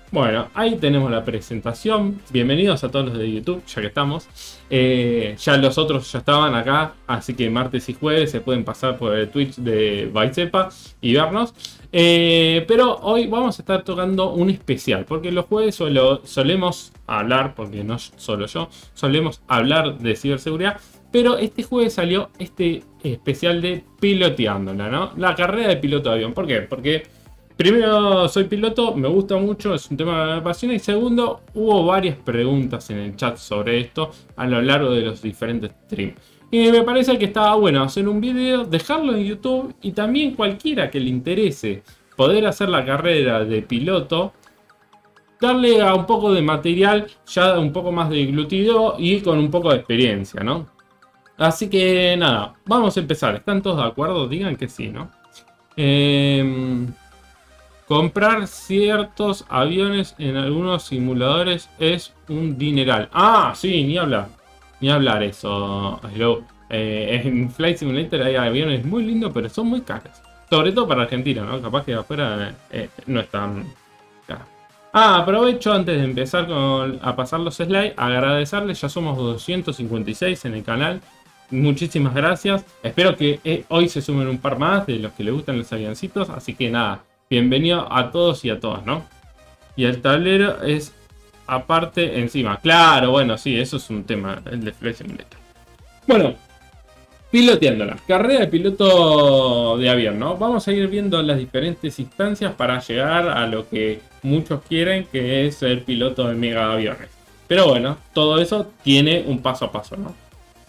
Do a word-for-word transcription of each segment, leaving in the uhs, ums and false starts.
Bueno, ahí tenemos la presentación. Bienvenidos a todos los de YouTube, ya que estamos. Eh, ya los otros ya estaban acá, así que martes y jueves se pueden pasar por el Twitch de Baicepa y vernos. Eh, pero hoy vamos a estar tocando un especial, porque los jueves solo, solemos hablar, porque no solo yo, solemos hablar de ciberseguridad. Pero este jueves salió este especial de piloteándola, ¿no? La carrera de piloto de avión. ¿Por qué? Porque primero, soy piloto, me gusta mucho, es un tema que me apasiona. Y segundo, hubo varias preguntas en el chat sobre esto a lo largo de los diferentes streams. Y me parece que estaba bueno hacer un video, dejarlo en YouTube y también cualquiera que le interese poder hacer la carrera de piloto, darle a un poco de material ya un poco más deglutido y con un poco de experiencia, ¿no? Así que nada, vamos a empezar. ¿Están todos de acuerdo? Digan que sí, ¿no? Eh... Comprar ciertos aviones en algunos simuladores es un dineral. Ah, sí, ni hablar. Ni hablar eso. Hello. Eh, en Flight Simulator hay aviones muy lindos, pero son muy caros. Sobre todo para Argentina, ¿no? Capaz que afuera eh, no están caros. Ah, aprovecho antes de empezar con, a pasar los slides. Agradecerles, ya somos doscientos cincuenta y seis en el canal. Muchísimas gracias. Espero que eh, hoy se sumen un par más de los que les gustan los avioncitos. Así que nada. Bienvenido a todos y a todas, ¿no? Y el tablero es aparte encima. Claro, bueno, sí, eso es un tema, el de Flight Simulator. Bueno, piloteándola. Carrera de piloto de avión, ¿no? Vamos a ir viendo las diferentes instancias para llegar a lo que muchos quieren, que es ser piloto de mega aviones. Pero bueno, todo eso tiene un paso a paso, ¿no?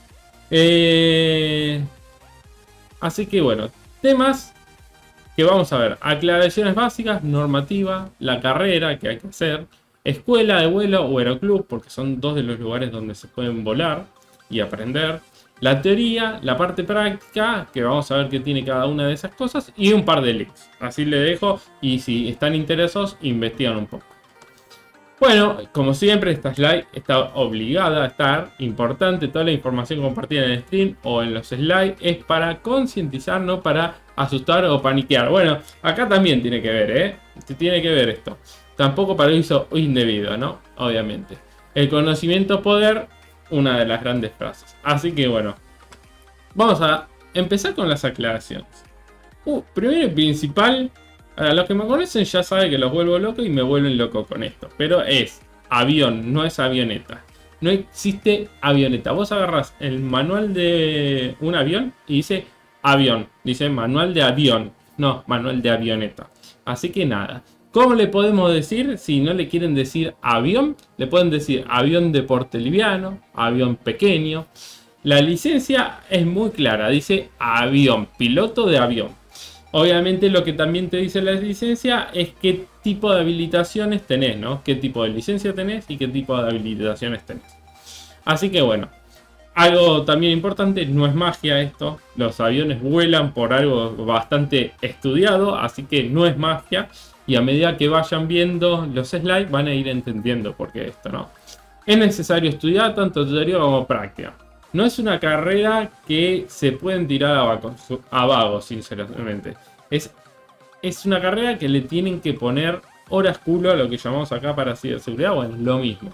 Eh... Así que bueno, temas que vamos a ver: aclaraciones básicas, normativa, la carrera que hay que hacer, escuela de vuelo o aeroclub, porque son dos de los lugares donde se pueden volar y aprender, la teoría, la parte práctica, que vamos a ver qué tiene cada una de esas cosas, y un par de links. Así le dejo, y si están interesados, investigan un poco. Bueno, como siempre, esta slide está obligada a estar. Importante, toda la información compartida en el stream o en los slides es para concientizar, no para asustar o paniquear. Bueno, acá también tiene que ver, ¿eh? Tiene que ver esto. Tampoco para uso indebido, ¿no? Obviamente. El conocimiento poder, una de las grandes frases. Así que bueno, vamos a empezar con las aclaraciones. Uh, primero y principal, a los que me conocen ya saben que los vuelvo loco y me vuelven loco con esto. Pero es avión, no es avioneta. No existe avioneta. Vos agarrás el manual de un avión y dice avión. Dice manual de avión. No, manual de avioneta. Así que nada. ¿Cómo le podemos decir? Si no le quieren decir avión, le pueden decir avión de porte liviano, avión pequeño. La licencia es muy clara. Dice avión, piloto de avión. Obviamente lo que también te dice la licencia es qué tipo de habilitaciones tenés, ¿no? Qué tipo de licencia tenés y qué tipo de habilitaciones tenés. Así que bueno, algo también importante, no es magia esto. Los aviones vuelan por algo bastante estudiado, así que no es magia. Y a medida que vayan viendo los slides van a ir entendiendo por qué esto, ¿no? Es necesario estudiar tanto teoría como práctica. No es una carrera que se pueden tirar a vagos, a vagos sinceramente. Es, es una carrera que le tienen que poner horas culo a lo que llamamos acá para ciberseguridad. Bueno, lo mismo.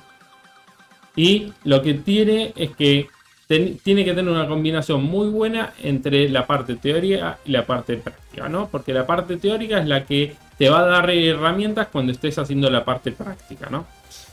Y lo que tiene es que ten, tiene que tener una combinación muy buena entre la parte teórica y la parte práctica, ¿no? Porque la parte teórica es la que te va a dar herramientas cuando estés haciendo la parte práctica, ¿no?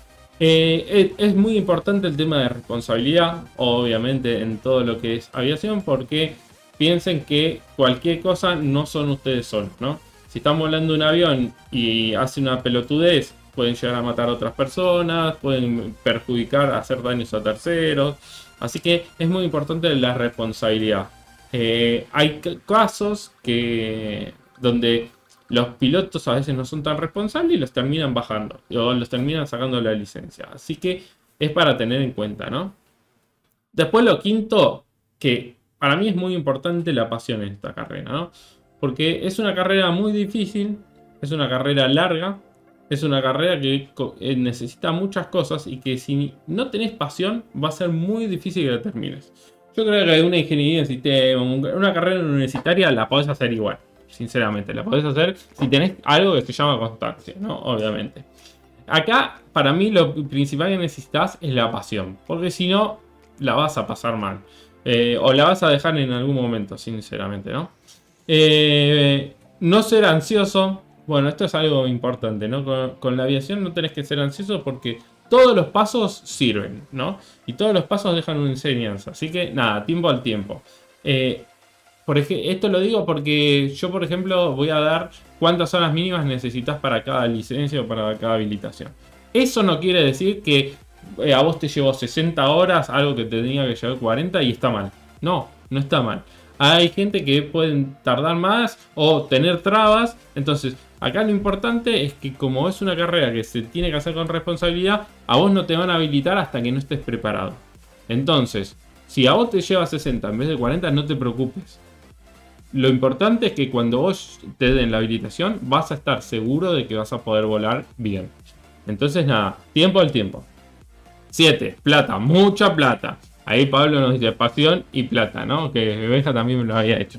Eh, es muy importante el tema de responsabilidad, obviamente, en todo lo que es aviación, porque piensen que cualquier cosa no son ustedes solos, ¿no? Si están volando un avión y hace una pelotudez, pueden llegar a matar a otras personas, pueden perjudicar, hacer daños a terceros. Así que es muy importante la responsabilidad. Eh, hay casos que donde los pilotos a veces no son tan responsables y los terminan bajando. O los terminan sacando la licencia. Así que es para tener en cuenta, ¿no? Después lo quinto, que para mí es muy importante la pasión en esta carrera, ¿no? Porque es una carrera muy difícil. Es una carrera larga. Es una carrera que necesita muchas cosas. Y que si no tenés pasión va a ser muy difícil que la termines. Yo creo que una ingeniería en sistema, una carrera universitaria la podés hacer igual. Sinceramente, la podés hacer si tenés algo que se llama constancia, ¿no? Obviamente. Acá, para mí, lo principal que necesitas es la pasión. Porque si no, la vas a pasar mal. Eh, o la vas a dejar en algún momento, sinceramente, ¿no? Eh, no ser ansioso. Bueno, esto es algo importante, ¿no? Con, con la aviación no tenés que ser ansioso porque todos los pasos sirven, ¿no? Y todos los pasos dejan una enseñanza. Así que, nada, tiempo al tiempo. Eh, por ejemplo, esto lo digo porque yo, por ejemplo, voy a dar cuántas horas mínimas necesitas para cada licencia o para cada habilitación. Eso no quiere decir que eh, a vos te llevó sesenta horas, algo que te tenía que llevar cuarenta y está mal. No, no está mal. Hay gente que pueden tardar más o tener trabas. Entonces, acá lo importante es que como es una carrera que se tiene que hacer con responsabilidad, a vos no te van a habilitar hasta que no estés preparado. Entonces, si a vos te lleva sesenta en vez de cuarenta, no te preocupes. Lo importante es que cuando vos te den la habilitación, vas a estar seguro de que vas a poder volar bien. Entonces, nada, tiempo al tiempo. siete. Plata, mucha plata. Ahí Pablo nos dice pasión y plata, ¿no? Que Benja también me lo había hecho.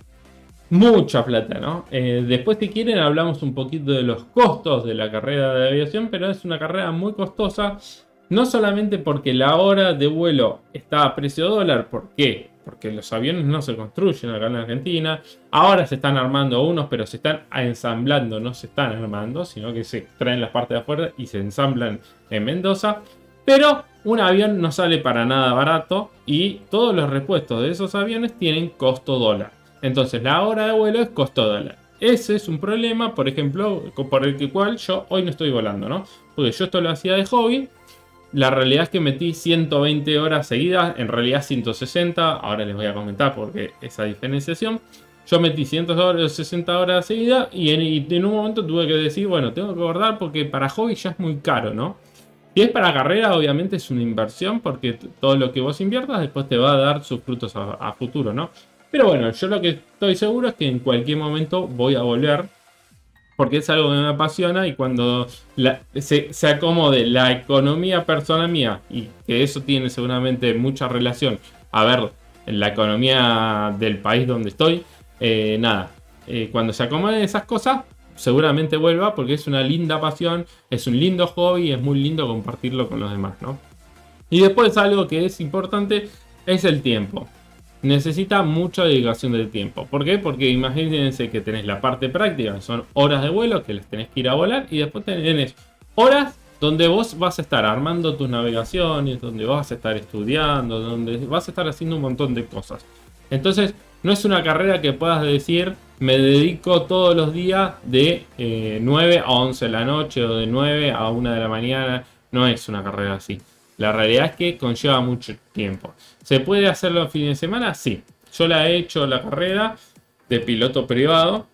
Mucha plata, ¿no? Eh, después, si quieren, hablamos un poquito de los costos de la carrera de aviación, pero es una carrera muy costosa. No solamente porque la hora de vuelo está a precio dólar. ¿Por qué? Porque los aviones no se construyen acá en Argentina. Ahora se están armando unos, pero se están ensamblando, no se están armando, sino que se traen las partes de afuera y se ensamblan en Mendoza. Pero un avión no sale para nada barato y todos los repuestos de esos aviones tienen costo dólar. Entonces la hora de vuelo es costo dólar. Ese es un problema, por ejemplo, por el cual yo hoy no estoy volando, ¿no? Porque yo esto lo hacía de hobby. La realidad es que metí ciento veinte horas seguidas, en realidad ciento sesenta, ahora les voy a comentar porque esa diferenciación. Yo metí ciento sesenta horas seguidas y en, y en un momento tuve que decir, bueno, tengo que guardar porque para hobby ya es muy caro, ¿no? Si es para carrera, obviamente es una inversión porque todo lo que vos inviertas después te va a dar sus frutos a, a futuro, ¿no? Pero bueno, yo lo que estoy seguro es que en cualquier momento voy a volver. Porque es algo que me apasiona y cuando la, se, se acomode la economía personal mía, y que eso tiene seguramente mucha relación a ver en la economía del país donde estoy, eh, nada, eh, cuando se acomoden esas cosas, seguramente vuelva porque es una linda pasión, es un lindo hobby y es muy lindo compartirlo con los demás, ¿no? Y después algo que es importante es el tiempo. Necesita mucha dedicación del tiempo. ¿Por qué? Porque imagínense que tenés la parte práctica, que son horas de vuelo, que les tenés que ir a volar, y después tenés horas donde vos vas a estar armando tus navegaciones, donde vas a estar estudiando, donde vas a estar haciendo un montón de cosas. Entonces, no es una carrera que puedas decir, me dedico todos los días de eh, nueve a once de la noche o de nueve a una de la mañana. No es una carrera así. La realidad es que conlleva mucho tiempo. ¿Se puede hacer los fines de semana? Sí. Yo la he hecho la carrera de piloto privado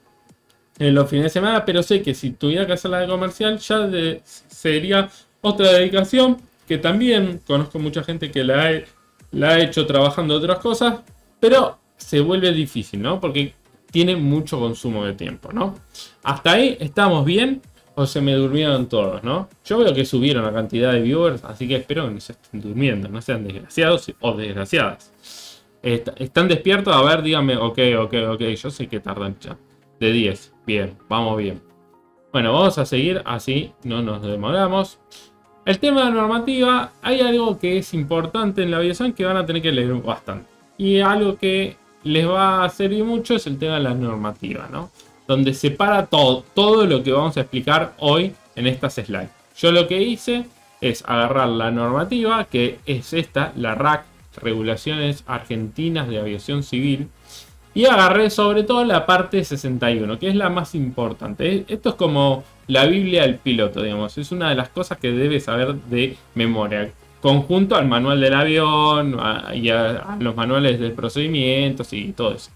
en los fines de semana, pero sé que si tuviera que hacerla de comercial ya de, sería otra dedicación, que también conozco mucha gente que la, he, la ha hecho trabajando otras cosas, pero se vuelve difícil, ¿no? Porque tiene mucho consumo de tiempo, ¿no? Hasta ahí estamos bien. O se me durmieron todos, ¿no? Yo veo que subieron la cantidad de viewers, así que espero que no se estén durmiendo, no sean desgraciados o desgraciadas. Est ¿Están despiertos? A ver, díganme, ok, ok, ok, yo sé que tardan ya. De diez, bien, vamos bien. Bueno, vamos a seguir, así no nos demoramos. El tema de la normativa, hay algo que es importante en la aviación que van a tener que leer bastante. Y algo que les va a servir mucho es el tema de la normativa, ¿no? Donde separa todo, todo lo que vamos a explicar hoy en estas slides. Yo lo que hice es agarrar la normativa, que es esta, la R A C, Regulaciones Argentinas de Aviación Civil, y agarré sobre todo la parte sesenta y uno, que es la más importante. Esto es como la Biblia del piloto, digamos. Es una de las cosas que debes saber de memoria. Conjunto al manual del avión a, y a, a los manuales de procedimientos y todo eso.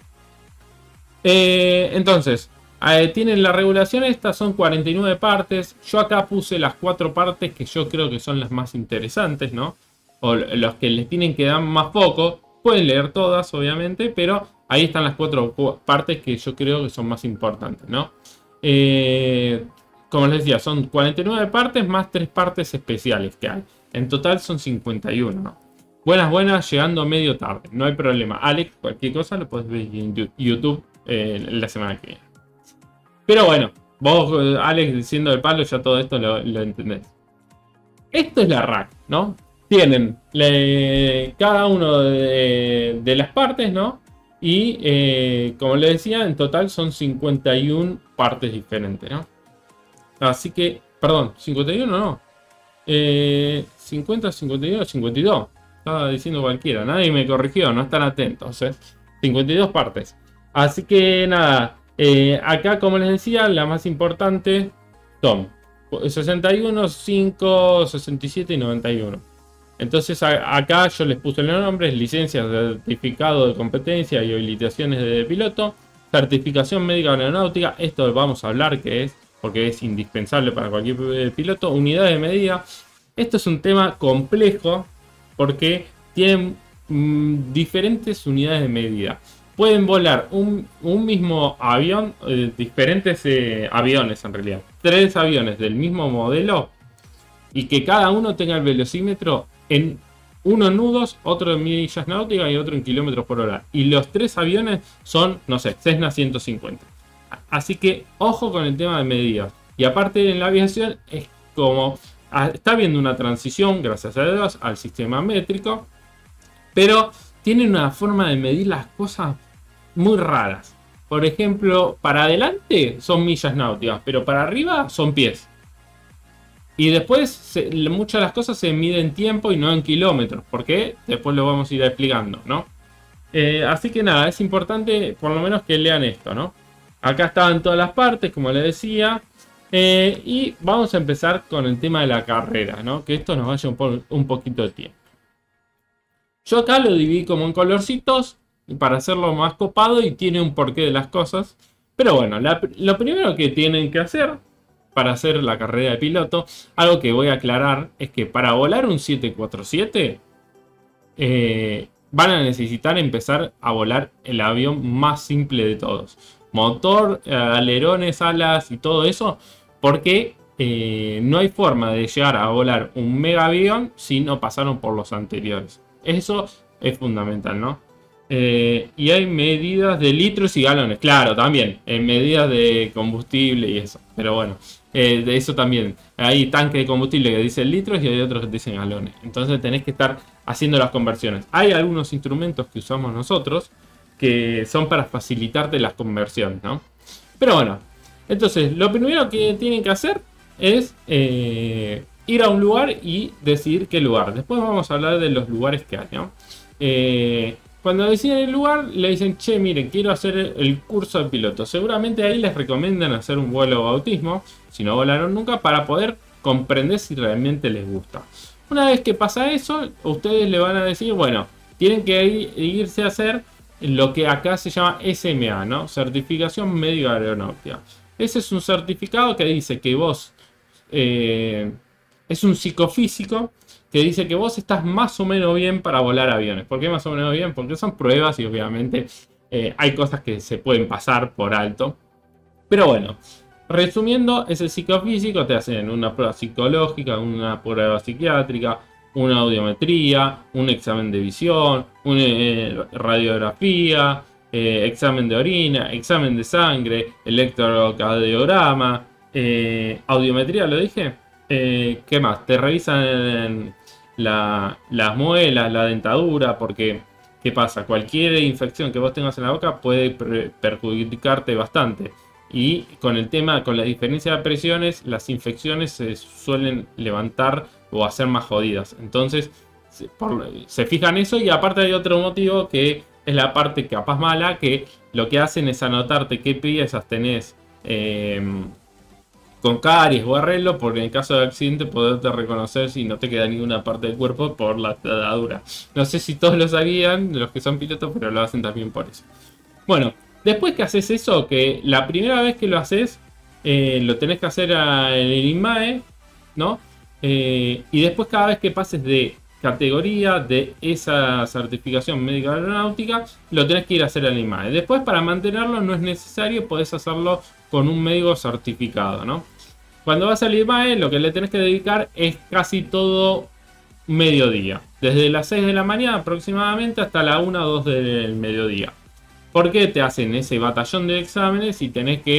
Eh, entonces, eh, tienen la regulación, estas son cuarenta y nueve partes. Yo acá puse las cuatro partes que yo creo que son las más interesantes, ¿no? O los que les tienen que dar más foco. Pueden leer todas, obviamente, pero ahí están las cuatro partes que yo creo que son más importantes, ¿no? Eh, como les decía, son cuarenta y nueve partes más tres partes especiales que hay. En total son cincuenta y uno, ¿no? Buenas, buenas, llegando medio tarde, no hay problema. Alex, cualquier cosa lo puedes ver en YouTube. Eh, la semana que viene. Pero bueno, Vos, eh, Alex, siendo el palo, ya todo esto lo, lo entendés. Esto es la rack, ¿no? Tienen le, cada uno de, de las partes, ¿no? Y eh, como les decía, en total son cincuenta y una partes diferentes, ¿no? Así que, perdón, cincuenta y uno no. Eh, cincuenta, cincuenta y uno, cincuenta y dos. Estaba diciendo cualquiera, nadie me corrigió, no están atentos. ¿eh? cincuenta y dos partes. Así que nada, eh, acá como les decía, la más importante son sesenta y uno, cinco, sesenta y siete y noventa y uno. Entonces a, acá yo les puse los nombres: licencias, certificado de competencia y habilitaciones de piloto, certificación médica aeronáutica, esto vamos a hablar que es porque es indispensable para cualquier piloto, unidades de medida. Esto es un tema complejo porque tienen mmm, diferentes unidades de medida. Pueden volar un, un mismo avión, eh, diferentes eh, aviones en realidad, tres aviones del mismo modelo, y que cada uno tenga el velocímetro en uno en nudos, otro en millas náuticas y otro en kilómetros por hora. Y los tres aviones son, no sé, Cessna ciento cincuenta. Así que ojo con el tema de medidas. Y aparte en la aviación es como... Está habiendo una transición, gracias a Dios, al sistema métrico. Pero tienen una forma de medir las cosas muy raras. Por ejemplo, para adelante son millas náuticas, pero para arriba son pies. Y después se, muchas de las cosas se miden en tiempo y no en kilómetros. ¿Por qué? Después lo vamos a ir explicando, ¿no? Eh, así que nada, es importante por lo menos que lean esto, ¿no? Acá estaban todas las partes, como les decía. Eh, y vamos a empezar con el tema de la carrera, ¿no? Que esto nos vaya un, po un poquito de tiempo. Yo acá lo dividí como en colorcitos para hacerlo más copado y tiene un porqué de las cosas. Pero bueno, la, lo primero que tienen que hacer para hacer la carrera de piloto, algo que voy a aclarar, es que para volar un siete cuatro siete eh, van a necesitar empezar a volar el avión más simple de todos. Motor, alerones, alas y todo eso, porque eh, no hay forma de llegar a volar un mega avión si no pasaron por los anteriores. Eso es fundamental, ¿no? Eh, y hay medidas de litros y galones, claro, también, en medidas de combustible y eso, pero bueno, eh, de eso también. Hay tanques de combustible que dicen litros y hay otros que dicen galones, entonces tenés que estar haciendo las conversiones. Hay algunos instrumentos que usamos nosotros que son para facilitarte las conversiones, ¿no? Pero bueno, entonces lo primero que tienen que hacer es eh, ir a un lugar y decidir qué lugar. Después vamos a hablar de los lugares que hay, ¿no? Eh, cuando deciden el lugar, le dicen, che, miren, quiero hacer el curso de piloto. Seguramente ahí les recomiendan hacer un vuelo de bautismo, si no volaron nunca, para poder comprender si realmente les gusta. Una vez que pasa eso, ustedes le van a decir, bueno, tienen que ir, irse a hacer lo que acá se llama S M A, ¿no? Certificación Médica Aeronáutica. Ese es un certificado que dice que vos... Eh, es un psicofísico que dice que vos estás más o menos bien para volar aviones. ¿Por qué más o menos bien? Porque son pruebas y obviamente eh, hay cosas que se pueden pasar por alto. Pero bueno, resumiendo, ese psicofísico te hacen una prueba psicológica, una prueba psiquiátrica, una audiometría, un examen de visión, una eh, radiografía, eh, examen de orina, examen de sangre, electrocardiograma, eh, audiometría, ¿lo dije? Eh, ¿Qué más? Te revisan la, las muelas, la dentadura, porque ¿qué pasa? Cualquier infección que vos tengas en la boca puede per perjudicarte bastante. Y con el tema, con la diferencia de presiones, las infecciones se suelen levantar o hacer más jodidas. Entonces, se, por, se fijan eso, y aparte hay otro motivo que es la parte capaz mala, que lo que hacen es anotarte qué piezas tenés eh, con caries o arreglo, porque en caso de accidente poderte reconocer si no te queda ninguna parte del cuerpo por la atadura. No sé si todos lo sabían, los que son pilotos, pero lo hacen también por eso. Bueno, después que haces eso, que la primera vez que lo haces, eh, lo tenés que hacer en el INMAE, ¿no? Eh, y después cada vez que pases de categoría de esa certificación médica aeronáutica, lo tenés que ir a hacer al INMAE. Después, para mantenerlo no es necesario, podés hacerlo con un médico certificado, ¿no? Cuando vas al INMAE, lo que le tenés que dedicar es casi todo mediodía. Desde las seis de la mañana aproximadamente hasta la una o dos del mediodía. Porque te hacen ese batallón de exámenes y tenés que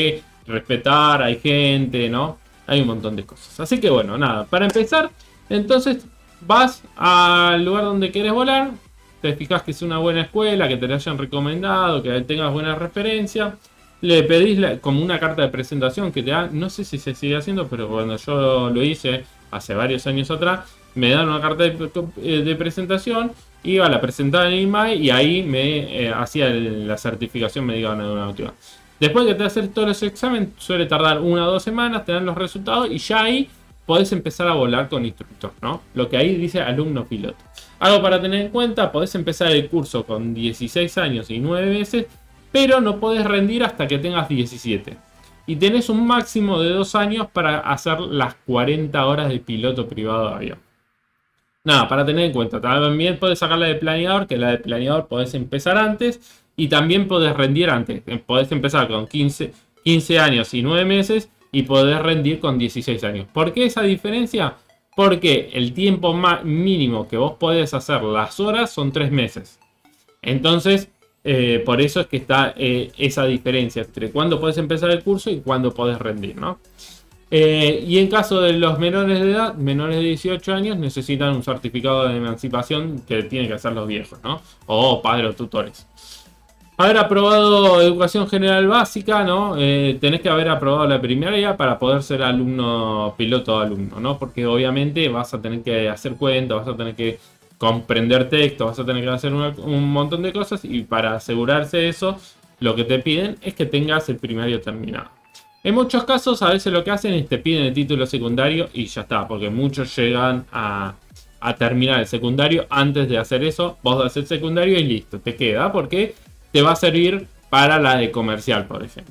respetar, hay gente, ¿no? Hay un montón de cosas. Así que bueno, nada, para empezar, entonces vas al lugar donde quieres volar, te fijas que es una buena escuela, que te la hayan recomendado, que tengas buena referencia, le pedís la, como una carta de presentación que te dan, no sé si se sigue haciendo, pero cuando yo lo hice hace varios años atrás, me dan una carta de, de presentación, iba, la presentaba en I M A E y ahí me eh, hacía el, la certificación médica aeronáutica. Después de que te haces todos los exámenes, suele tardar una o dos semanas, te dan los resultados y ya ahí podés empezar a volar con instructor, ¿no? Lo que ahí dice alumno piloto. Algo para tener en cuenta, podés empezar el curso con dieciséis años y nueve meses, pero no podés rendir hasta que tengas diecisiete. Y tenés un máximo de dos años para hacer las cuarenta horas de piloto privado de avión. Nada, para tener en cuenta, también podés sacar la de planeador, que la de planeador podés empezar antes y también podés rendir antes. Podés empezar con quince, quince años y nueve meses y podés rendir con dieciséis años. ¿Por qué esa diferencia? Porque el tiempo más mínimo que vos podés hacer las horas son tres meses. Entonces, eh, por eso es que está eh, esa diferencia entre cuándo podés empezar el curso y cuándo podés rendir, ¿no? Eh, y en caso de los menores de edad, menores de dieciocho años, necesitan un certificado de emancipación que tienen que hacer los viejos, ¿no? O padres o tutores. Haber aprobado educación general básica, ¿no? Eh, tenés que haber aprobado la primaria para poder ser alumno, piloto alumno, ¿no? Porque obviamente vas a tener que hacer cuentas, vas a tener que comprender texto, vas a tener que hacer una, un montón de cosas y para asegurarse de eso, lo que te piden es que tengas el primario terminado. En muchos casos a veces lo que hacen es te piden el título secundario y ya está, porque muchos llegan a, a terminar el secundario antes de hacer eso. Vos das el secundario y listo, te queda porque te va a servir para la de comercial, por ejemplo.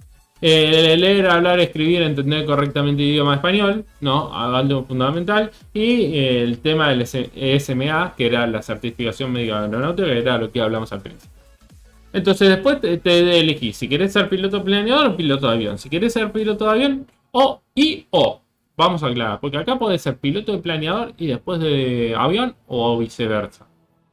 Eh, leer, hablar, escribir, entender correctamente el idioma español, ¿no? Algo fundamental. Y eh, el tema del E S M A, que era la certificación médica aeronáutica, que era lo que hablamos al principio. Entonces después te, te elegís si querés ser piloto planeador o piloto de avión. Si querés ser piloto de avión o y o. Vamos a aclarar, porque acá podés ser piloto de planeador y después de avión o viceversa.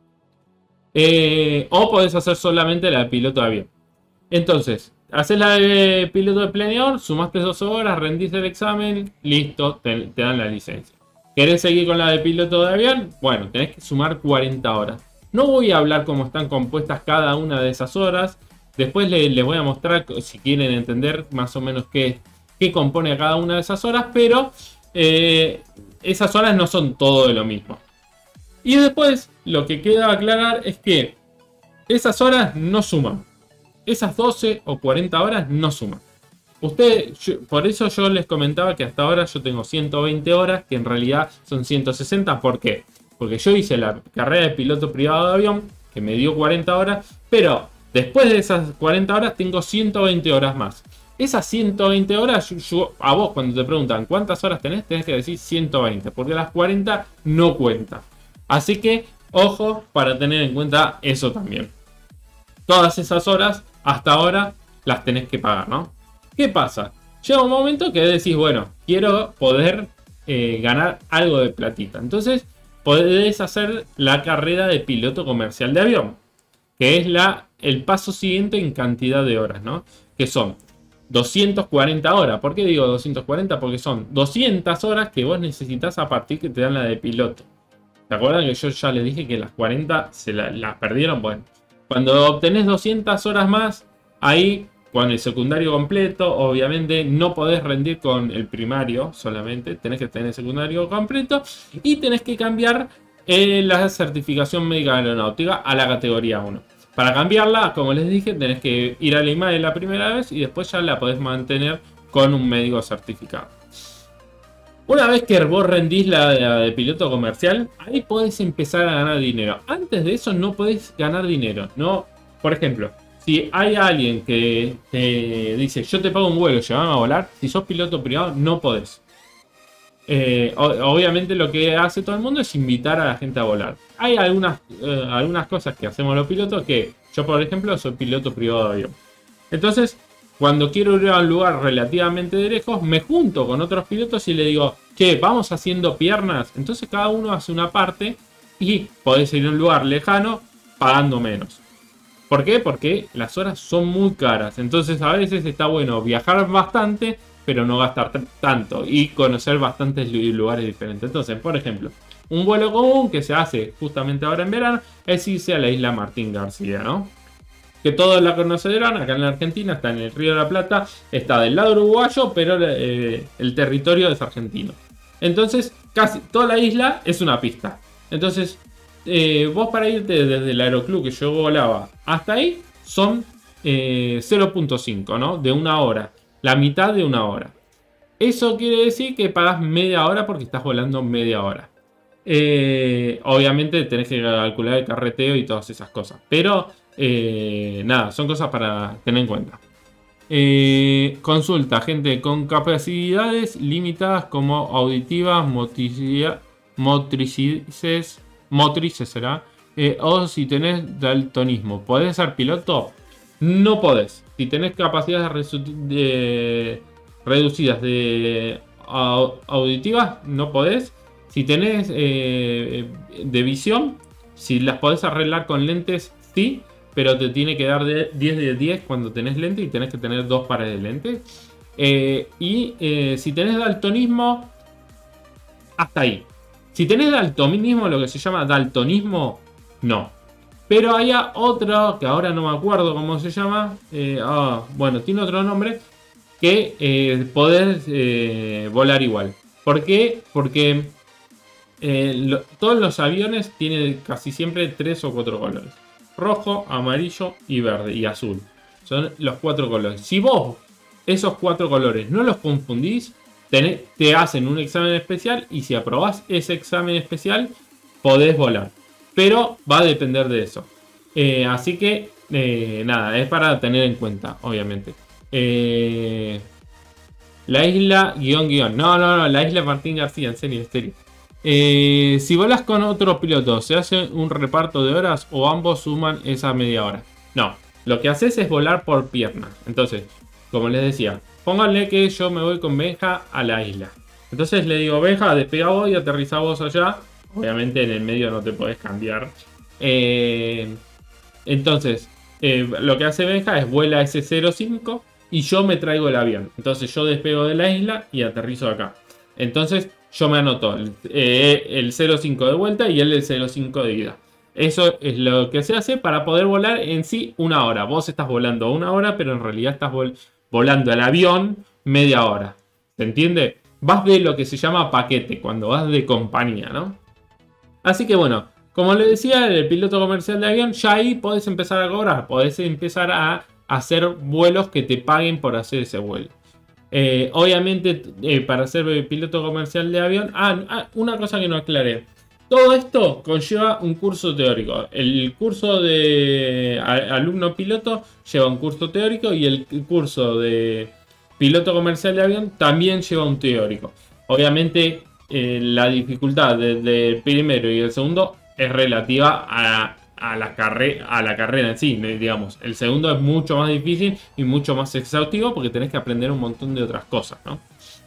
Eh, o podés hacer solamente la de piloto de avión. Entonces, haces la de piloto de planeador, sumaste dos horas, rendís el examen, listo, te, te dan la licencia. ¿Querés seguir con la de piloto de avión? Bueno, tenés que sumar cuarenta horas. No voy a hablar cómo están compuestas cada una de esas horas. Después les, les voy a mostrar, si quieren entender más o menos qué, qué compone a cada una de esas horas. Pero eh, esas horas no son todo de lo mismo. Y después lo que queda aclarar es que esas horas no suman. Esas doce o cuarenta horas no suman. Ustedes, yo, por eso yo les comentaba que hasta ahora yo tengo ciento veinte horas, que en realidad son ciento sesenta. ¿Por qué? Porque yo hice la carrera de piloto privado de avión, que me dio cuarenta horas, pero después de esas cuarenta horas tengo ciento veinte horas más. Esas ciento veinte horas, yo, yo, a vos cuando te preguntan cuántas horas tenés, tenés que decir ciento veinte, porque las cuarenta no cuentan. Así que, ojo, para tener en cuenta eso también. Todas esas horas, hasta ahora, las tenés que pagar, ¿no? ¿Qué pasa? Llega un momento que decís, bueno, quiero poder eh, ganar algo de platita. Entonces, podés hacer la carrera de piloto comercial de avión, que es la, el paso siguiente en cantidad de horas, ¿no? Que son doscientas cuarenta horas. ¿Por qué digo doscientas cuarenta? Porque son doscientas horas que vos necesitas a partir que te dan la de piloto. ¿Se acuerdan que yo ya les dije que las cuarenta se la, las perdieron? Bueno, cuando obtenés doscientas horas más, ahí con el secundario completo, obviamente no podés rendir con el primario solamente, tenés que tener el secundario completo y tenés que cambiar eh, la certificación médica aeronáutica a la categoría uno. Para cambiarla, como les dije, tenés que ir a la I M A E la primera vez y después ya la podés mantener con un médico certificado. Una vez que vos rendís la de, la de piloto comercial, ahí podés empezar a ganar dinero. Antes de eso no podés ganar dinero, ¿no? Por ejemplo, si hay alguien que te dice, yo te pago un vuelo, llévame a volar, si sos piloto privado no podés. Eh, obviamente lo que hace todo el mundo es invitar a la gente a volar. Hay algunas, eh, algunas cosas que hacemos los pilotos que yo, por ejemplo, soy piloto privado de avión. Entonces, cuando quiero ir a un lugar relativamente de lejos, me junto con otros pilotos y le digo, che, vamos haciendo piernas. Entonces cada uno hace una parte y podés ir a un lugar lejano pagando menos. ¿Por qué? Porque las horas son muy caras. Entonces a veces está bueno viajar bastante, pero no gastar tanto y conocer bastantes lugares diferentes. Entonces, por ejemplo, un vuelo común que se hace justamente ahora en verano es irse a la isla Martín García, ¿no? Que todos la conocerán, acá en la Argentina, está en el Río de la Plata, está del lado uruguayo, pero eh, el territorio es argentino. Entonces, casi toda la isla es una pista. Entonces, eh, vos para irte desde el aeroclub que yo volaba hasta ahí, son eh, cero punto cinco, ¿no? De una hora, la mitad de una hora. Eso quiere decir que pagas media hora porque estás volando media hora. Eh, obviamente tenés que calcular el carreteo y todas esas cosas. Pero eh, nada, son cosas para tener en cuenta. Eh, consulta, gente con capacidades limitadas como auditivas, motricidad, motrices, motrices será, eh, o si tenés daltonismo. ¿Podés ser piloto? No podés. Si tenés capacidades de, reducidas de auditivas, no podés. Si tenés eh, de visión, si las podés arreglar con lentes, sí, pero te tiene que dar de diez de diez cuando tenés lente y tenés que tener dos pares de lentes. Eh, y eh, si tenés daltonismo, hasta ahí. Si tenés daltonismo, lo que se llama daltonismo, no. Pero hay otro, que ahora no me acuerdo cómo se llama, eh, oh, bueno, tiene otro nombre, que eh, podés eh, volar igual. ¿Por qué? Porque eh, lo, todos los aviones tienen casi siempre tres o cuatro colores. Rojo, amarillo y verde y azul. Son los cuatro colores. Si vos esos cuatro colores no los confundís, te, te hacen un examen especial y si aprobás ese examen especial, podés volar. Pero va a depender de eso. Eh, así que, eh, nada, es para tener en cuenta, obviamente. Eh, la isla, guión, guión. No, no, no, la isla Martín García, en serio, en serio. Eh, si volas con otro piloto, ¿se hace un reparto de horas o ambos suman esa media hora? No, lo que haces es volar por piernas. Entonces, como les decía, pónganle que yo me voy con Benja a la isla. Entonces le digo, Benja, despega vos y aterriza vos allá. Obviamente en el medio no te podés cambiar. Eh, entonces, eh, lo que hace Benja es vuela ese cero cinco y yo me traigo el avión. Entonces yo despego de la isla y aterrizo acá. Entonces yo me anoto el, eh, el cero cinco de vuelta y él el cero cinco de ida. Eso es lo que se hace para poder volar en sí una hora. Vos estás volando una hora, pero en realidad estás vol volando el avión media hora. ¿Se entiende? Vas de lo que se llama paquete, cuando vas de compañía, ¿no? Así que bueno, como les decía, el piloto comercial de avión, ya ahí podés empezar a cobrar. Podés empezar a hacer vuelos que te paguen por hacer ese vuelo. Eh, obviamente, eh, para ser piloto comercial de avión... Ah, ah, una cosa que no aclaré. Todo esto conlleva un curso teórico. El curso de alumno piloto lleva un curso teórico y el curso de piloto comercial de avión también lleva un teórico. Obviamente, eh, la dificultad del primero y el segundo es relativa a, a, la a la carrera en sí, digamos. El segundo es mucho más difícil y mucho más exhaustivo porque tenés que aprender un montón de otras cosas, ¿no?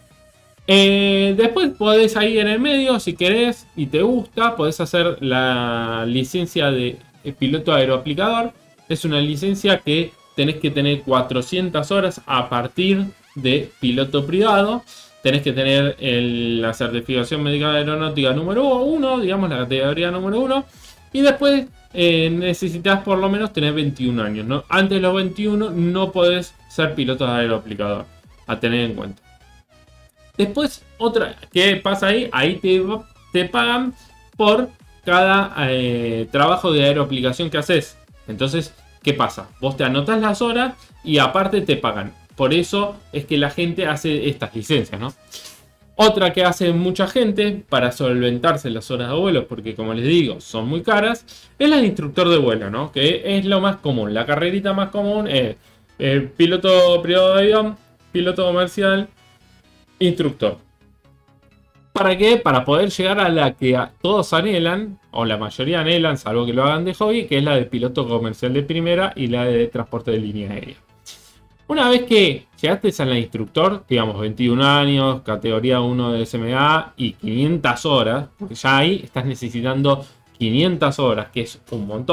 Eh, después podés ahí en el medio, si querés y te gusta, podés hacer la licencia de piloto aeroaplicador. Es una licencia que tenés que tener cuatrocientas horas a partir de piloto privado. Tenés que tener el, la certificación médica aeronáutica número uno, digamos la categoría número uno. Y después eh, necesitas por lo menos tener veintiún años, ¿no? Antes de los veintiuno no podés ser piloto aeroaplicador, a tener en cuenta. Después, otra, ¿qué pasa ahí? Ahí te, te pagan por cada eh, trabajo de aeroaplicación que haces. Entonces, ¿qué pasa? Vos te anotás las horas y aparte te pagan. Por eso es que la gente hace estas licencias, ¿no? Otra que hace mucha gente para solventarse las horas de vuelo, porque como les digo, son muy caras, es la de instructor de vuelo, ¿no? Que es lo más común. La carrerita más común es eh, piloto privado de avión, piloto comercial, instructor. ¿Para qué? Para poder llegar a la que a todos anhelan, o la mayoría anhelan, salvo que lo hagan de hobby, que es la de piloto comercial de primera y la de transporte de línea aérea. Una vez que llegaste a la instructor, digamos veintiún años, categoría uno de S M A y quinientas horas, porque ya ahí estás necesitando quinientas horas, que es un montón,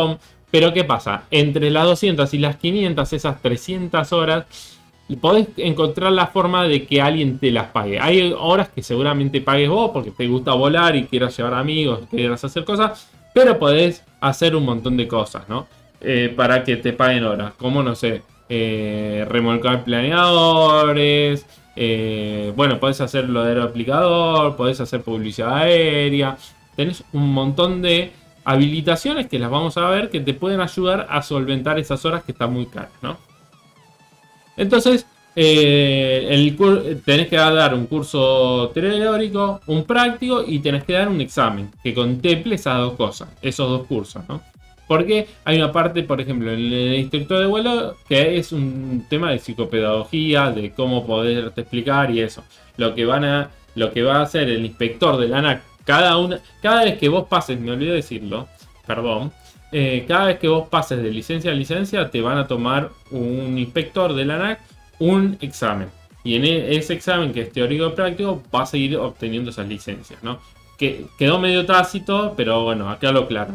Pero ¿qué pasa? Entre las doscientas y las quinientas, esas trescientas horas, podés encontrar la forma de que alguien te las pague. Hay horas que seguramente pagues vos porque te gusta volar y quieras llevar amigos, quieras hacer cosas, pero podés hacer un montón de cosas, ¿no? Eh, para que te paguen horas, como no sé, eh, remolcar planeadores, eh, bueno, podés hacer lo del aplicador, podés hacer publicidad aérea, tenés un montón de habilitaciones que las vamos a ver que te pueden ayudar a solventar esas horas que están muy caras, ¿no? Entonces, eh, el, tenés que dar un curso teórico, un práctico y tenés que dar un examen que contemple esas dos cosas, esos dos cursos, ¿no? Porque hay una parte, por ejemplo, en el instructor de vuelo, que es un tema de psicopedagogía, de cómo poderte explicar y eso. Lo que, van a, lo que va a hacer el inspector de la ANAC, cada, una, cada vez que vos pases, me olvidé decirlo, perdón, eh, cada vez que vos pases de licencia a licencia, te van a tomar un inspector de la ANAC un examen. Y en ese examen, que es teórico práctico, vas a ir obteniendo esas licencias, ¿no? Que quedó medio tácito, pero bueno, acá lo claro.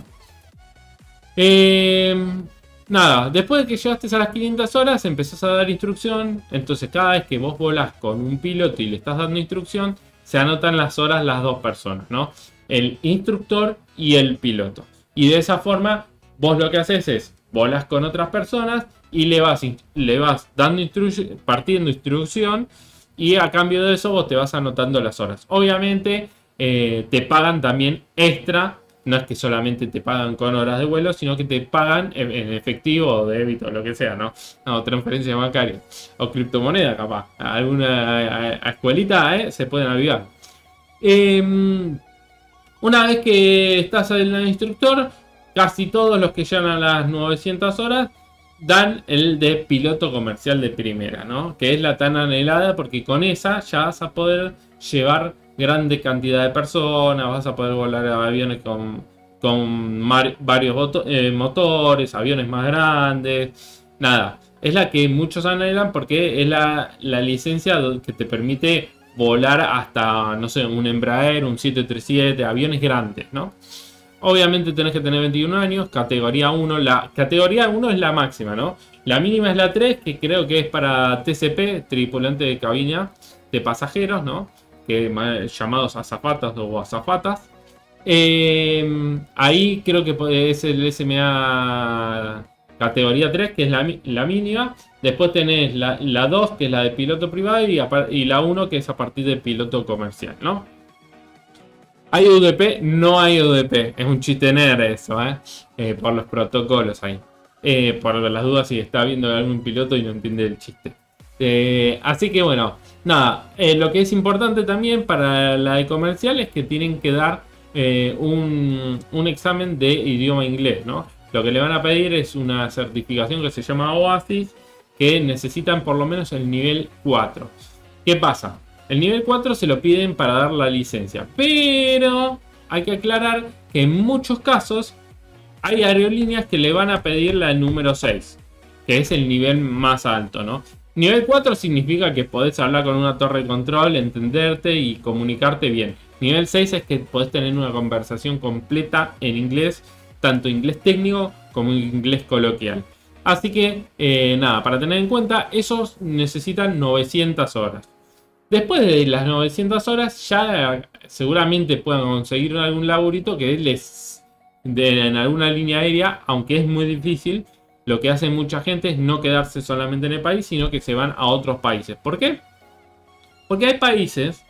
Eh, nada, después de que llegaste a las quinientas horas, empezás a dar instrucción. Entonces, cada vez que vos volás con un piloto y le estás dando instrucción, se anotan las horas las dos personas, ¿no? El instructor y el piloto. Y de esa forma, vos lo que haces es volás con otras personas y le vas, le vas dando instru- partiendo instrucción. Y a cambio de eso, vos te vas anotando las horas. Obviamente, eh, te pagan también extra. No es que solamente te pagan con horas de vuelo, sino que te pagan en, en efectivo o débito, lo que sea, ¿no? No, transferencia bancaria. O criptomoneda, capaz. Alguna a, a, a escuelita, ¿eh? Se pueden avivar. Eh, una vez que estás en el instructor, casi todos los que llegan a las novecientas horas dan el de piloto comercial de primera, ¿no? Que es la tan anhelada, porque con esa ya vas a poder llevar grande cantidad de personas, vas a poder volar a aviones con, con varios eh, motores, aviones más grandes, nada. Es la que muchos anhelan porque es la, la licencia que te permite volar hasta, no sé, un Embraer, un siete treinta y siete, aviones grandes, ¿no? Obviamente tenés que tener veintiún años, categoría uno, la categoría uno es la máxima, ¿no? La mínima es la tres, que creo que es para T C P, tripulante de cabina de pasajeros, ¿no? Que, llamados azafatas o azafatas. Eh, ahí creo que es el S M A categoría tres, que es la, la mínima. Después tenés la, la dos, que es la de piloto privado, y, y la uno, que es a partir de piloto comercial, ¿no? ¿Hay U D P? No hay U D P. Es un chiste nerd eso, ¿eh? Eh, por los protocolos ahí. Eh, por las dudas, si está viendo algún piloto y no entiende el chiste. Eh, así que bueno, nada, eh, lo que es importante también para la de comercial es que tienen que dar eh, un, un examen de idioma inglés, ¿no? Lo que le van a pedir es una certificación que se llama OASIS, que necesitan por lo menos el nivel cuatro. ¿Qué pasa? El nivel cuatro se lo piden para dar la licencia, pero hay que aclarar que en muchos casos hay aerolíneas que le van a pedir la número seis, que es el nivel más alto, ¿no? Nivel cuatro significa que podés hablar con una torre de control, entenderte y comunicarte bien. Nivel seis es que podés tener una conversación completa en inglés, tanto inglés técnico como inglés coloquial. Así que, eh, nada, para tener en cuenta, esos necesitan novecientas horas. Después de las novecientas horas, ya seguramente puedan conseguir algún laburito que les de, en alguna línea aérea, aunque es muy difícil. Lo que hace mucha gente es no quedarse solamente en el país, sino que se van a otros países. ¿Por qué? Porque hay países,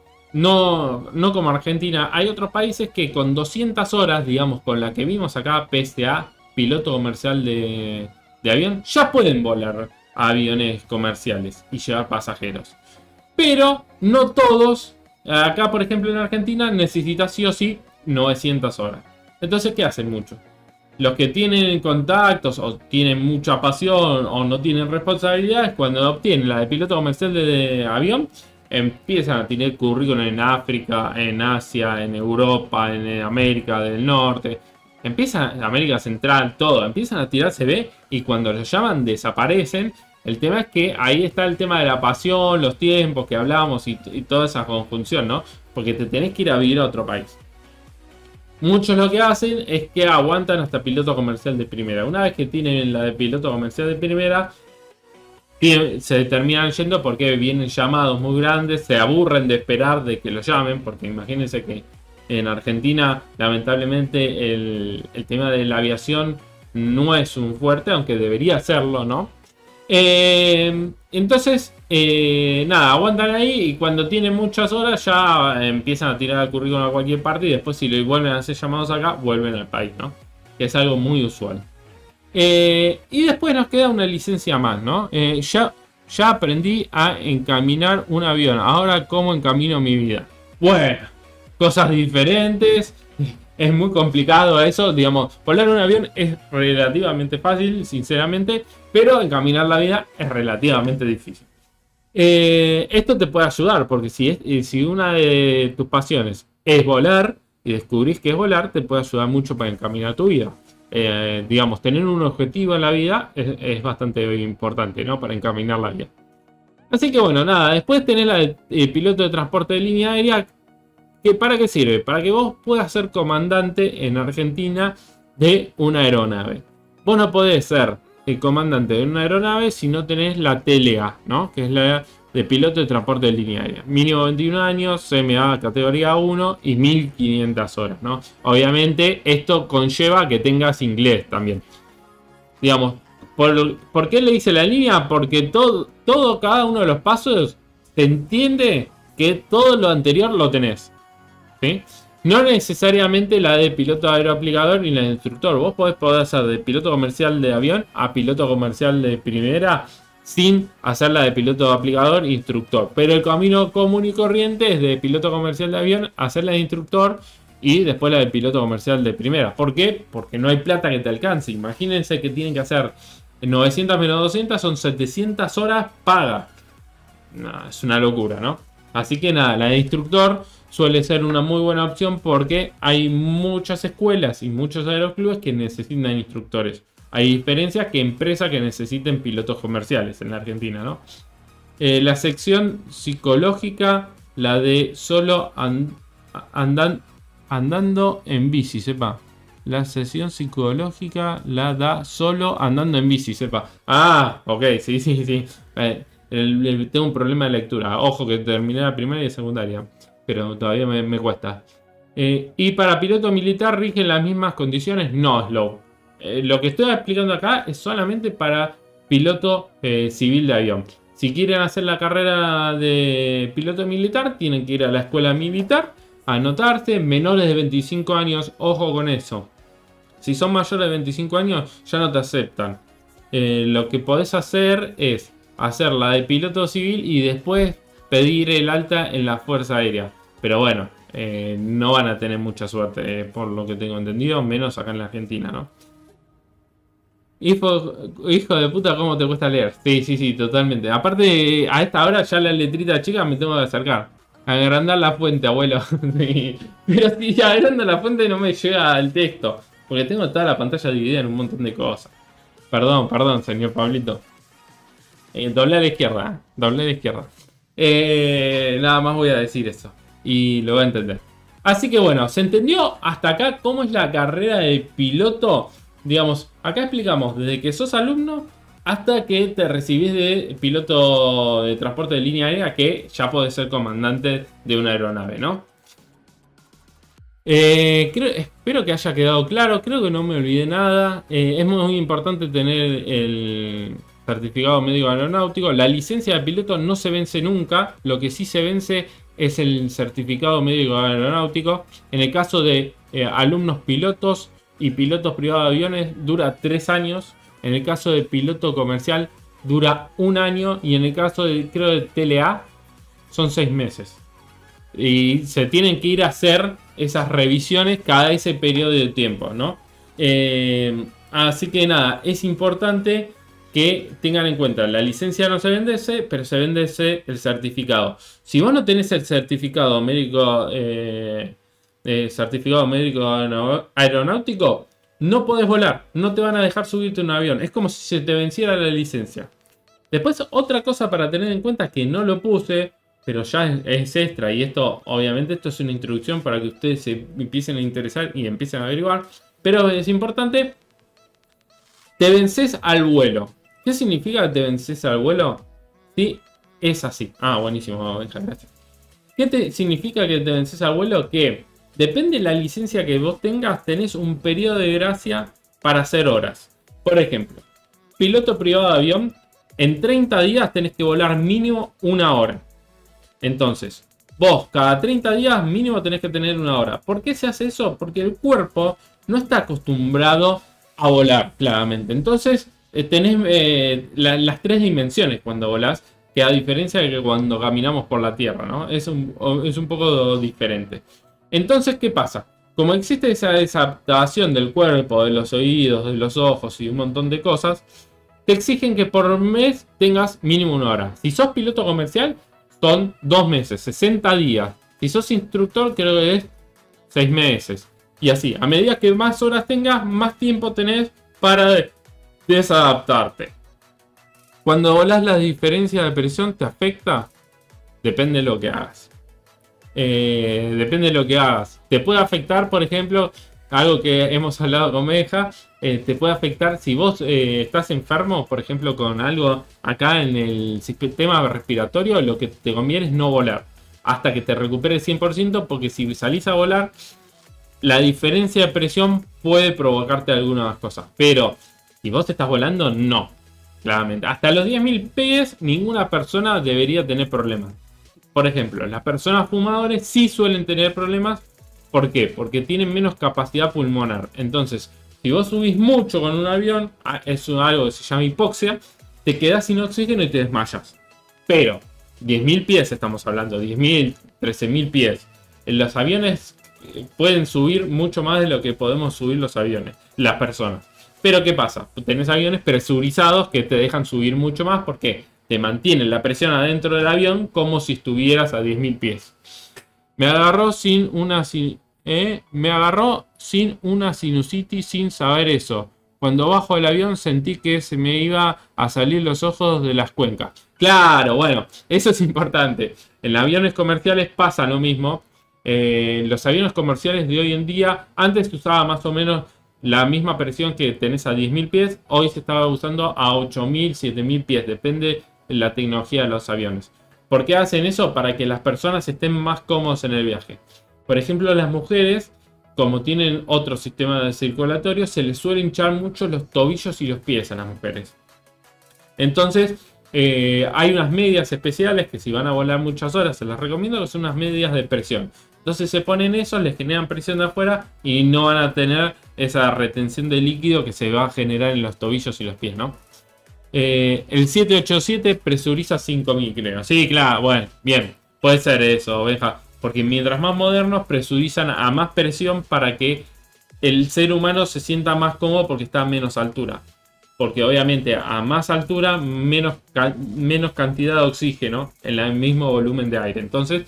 no, no como Argentina, hay otros países que con doscientas horas, digamos, con la que vimos acá, P S A, piloto comercial de, de avión, ya pueden volar a aviones comerciales y llevar pasajeros. Pero no todos, acá por ejemplo en Argentina, necesitas sí o sí novecientas horas. Entonces, ¿qué hacen muchos? Los que tienen contactos o tienen mucha pasión o no tienen responsabilidades, cuando obtienen la de piloto comercial de, de avión, empiezan a tener currículum en África, en Asia, en Europa, en América del Norte. Empiezan, en América Central, todo. Empiezan a tirar C V y cuando los llaman desaparecen. El tema es que ahí está el tema de la pasión, los tiempos que hablamos y, y toda esa conjunción, ¿no? Porque te tenés que ir a vivir a otro país. Muchos lo que hacen es que aguantan hasta piloto comercial de primera. Una vez que tienen la de piloto comercial de primera, se terminan yendo porque vienen llamados muy grandes, se aburren de esperar de que lo llamen, porque imagínense que en Argentina lamentablemente el, el tema de la aviación no es un fuerte, aunque debería serlo, ¿no? Eh, entonces, eh, nada, aguantan ahí y cuando tienen muchas horas ya empiezan a tirar el currículum a cualquier parte y después si lo vuelven a hacer llamados acá, vuelven al país, ¿no? Que es algo muy usual. Eh, y después nos queda una licencia más, ¿no? Eh, ya, ya aprendí a encaminar un avión. Ahora, ¿cómo encamino mi vida? Bueno, cosas diferentes. Es muy complicado eso. Digamos, volar un avión es relativamente fácil, sinceramente. Pero encaminar la vida es relativamente difícil. Eh, esto te puede ayudar, porque si, es, si una de tus pasiones es volar y descubrís que es volar, te puede ayudar mucho para encaminar tu vida. Eh, digamos, tener un objetivo en la vida es, es bastante importante, ¿no? Para encaminar la vida. Así que bueno, nada, después tenés la de eh, piloto de transporte de línea aérea. Que ¿para qué sirve? Para que vos puedas ser comandante en Argentina de una aeronave. Vos no podés ser el comandante de una aeronave si no tenés la T L A, ¿no? Que es la de piloto de transporte de línea aérea. Mínimo veintiún años, C M A categoría uno y mil quinientas horas, ¿no? Obviamente esto conlleva que tengas inglés también. Digamos, ¿por, ¿por qué le dice la línea? Porque todo, todo, cada uno de los pasos se entiende que todo lo anterior lo tenés, ¿sí? No necesariamente la de piloto aeroaplicador ni la de instructor. Vos podés poder hacer de piloto comercial de avión a piloto comercial de primera sin hacer la de piloto aplicador e instructor. Pero el camino común y corriente es de piloto comercial de avión, hacer la de instructor y después la de piloto comercial de primera. ¿Por qué? Porque no hay plata que te alcance. Imagínense que tienen que hacer novecientas menos doscientas, son setecientas horas pagas. No, es una locura, ¿no? Así que nada, la de instructor suele ser una muy buena opción porque hay muchas escuelas y muchos aeroclubes que necesitan instructores. Hay diferencias que empresas que necesiten pilotos comerciales en la Argentina, ¿no? Eh, la sección psicológica, la de solo and, andan, andando en bici, sepa. La sesión psicológica la da solo andando en bici, sepa. Ah, ok, sí, sí, sí. Eh, el, el, tengo un problema de lectura. Ojo que terminé la primaria y secundaria, pero todavía me, me cuesta. Eh, y para piloto militar rigen las mismas condiciones. No, Slow. Eh, lo que estoy explicando acá es solamente para piloto eh, civil de avión. Si quieren hacer la carrera de piloto militar, tienen que ir a la escuela militar, anotarse. Menores de veinticinco años, ojo con eso. Si son mayores de veinticinco años, ya no te aceptan. Eh, lo que podés hacer es hacer la de piloto civil y después pedir el alta en la Fuerza Aérea. Pero bueno, eh, no van a tener mucha suerte, eh, por lo que tengo entendido, menos acá en la Argentina, ¿no? Hijo, hijo de puta, ¿cómo te cuesta leer? Sí, sí, sí, totalmente. Aparte, a esta hora ya la letrita chica me tengo que acercar. Agrandar la fuente, abuelo. Sí. Pero si agrando la fuente no me llega el texto. Porque tengo toda la pantalla dividida en un montón de cosas. Perdón, perdón, señor Pablito. Eh, doble a la izquierda, ¿eh? Doble a la izquierda. Eh, nada más voy a decir eso. Y lo voy a entender. Así que bueno, ¿se entendió hasta acá cómo es la carrera de piloto? Digamos, acá explicamos desde que sos alumno hasta que te recibís de piloto de transporte de línea aérea, que ya podés ser comandante de una aeronave, ¿no? Eh, creo, espero que haya quedado claro, creo que no me olvidé nada. Eh, es muy importante tener el certificado médico aeronáutico. La licencia de piloto no se vence nunca, lo que sí se vence es el certificado médico aeronáutico. En el caso de eh, alumnos pilotos y pilotos privados de aviones dura tres años. En el caso de piloto comercial dura un año. Y en el caso de, creo, de T L A son seis meses. Y se tienen que ir a hacer esas revisiones cada ese periodo de tiempo, ¿no? Eh, así que nada, es importante que tengan en cuenta, la licencia no se vence, pero se vence el certificado. Si vos no tenés el certificado médico, eh, eh, certificado médico aeronáutico, no podés volar, no te van a dejar subirte a un avión. Es como si se te venciera la licencia. Después, otra cosa para tener en cuenta que no lo puse, pero ya es, es extra. Y esto, obviamente, esto es una introducción para que ustedes se empiecen a interesar y empiecen a averiguar. Pero es importante, te vences al vuelo. ¿Qué significa que te vences al vuelo? Sí, es así. Ah, buenísimo, Benja, gracias. ¿Qué te significa que te vences al vuelo? Que depende de la licencia que vos tengas, tenés un periodo de gracia para hacer horas. Por ejemplo, piloto privado de avión, en treinta días tenés que volar mínimo una hora. Entonces, vos cada treinta días mínimo tenés que tener una hora. ¿Por qué se hace eso? Porque el cuerpo no está acostumbrado a volar, claramente. Entonces, eh, tenés eh, la, las tres dimensiones cuando volás, que a diferencia de que cuando caminamos por la tierra, ¿no? Es un, es un poco diferente. Entonces, ¿qué pasa? Como existe esa desadaptación del cuerpo, de los oídos, de los ojos y un montón de cosas, te exigen que por mes tengas mínimo una hora. Si sos piloto comercial, son dos meses, sesenta días. Si sos instructor, creo que es seis meses. Y así, a medida que más horas tengas, más tiempo tenés para desadaptarte. Cuando volás, la diferencia de presión te afecta, depende de lo que hagas. Eh, depende de lo que hagas. Te puede afectar, por ejemplo, algo que hemos hablado con Meja, eh, te puede afectar si vos eh, estás enfermo, por ejemplo, con algo acá en el sistema respiratorio, lo que te conviene es no volar hasta que te recuperes cien por ciento, porque si salís a volar, la diferencia de presión puede provocarte algunas cosas. Pero si vos estás volando, no. Claramente. Hasta los diez mil pies, ninguna persona debería tener problemas. Por ejemplo, las personas fumadores sí suelen tener problemas. ¿Por qué? Porque tienen menos capacidad pulmonar. Entonces, si vos subís mucho con un avión, es algo que se llama hipoxia, te quedás sin oxígeno y te desmayas. Pero, diez mil pies estamos hablando, diez mil, trece mil pies. En los aviones pueden subir mucho más de lo que podemos subir los aviones, las personas. Pero ¿qué pasa? Tenés aviones presurizados que te dejan subir mucho más porque te mantienen la presión adentro del avión como si estuvieras a diez mil pies. Me agarró sin una eh, me agarró sin una sinusitis sin saber eso. Cuando bajo del avión sentí que se me iba a salir los ojos de las cuencas. Claro, bueno, eso es importante. En aviones comerciales pasa lo mismo. Eh, los aviones comerciales de hoy en día, antes se usaba más o menos la misma presión que tenés a diez mil pies, hoy se estaba usando a ocho mil, siete mil pies, depende de la tecnología de los aviones. ¿Por qué hacen eso? Para que las personas estén más cómodos en el viaje. Por ejemplo, las mujeres, como tienen otro sistema de circulatorio, se les suele hinchar mucho los tobillos y los pies a las mujeres. Entonces, eh, hay unas medias especiales que si van a volar muchas horas, se las recomiendo, que son unas medias de presión. Entonces se ponen esos, les generan presión de afuera y no van a tener esa retención de líquido que se va a generar en los tobillos y los pies, ¿no? Eh, el siete ochenta y siete presuriza cinco mil, creo. Sí, claro, bueno, bien. Puede ser eso, oveja. Porque mientras más modernos, presurizan a más presión para que el ser humano se sienta más cómodo porque está a menos altura. Porque obviamente a más altura, menos, menos cantidad de oxígeno en el mismo volumen de aire. Entonces,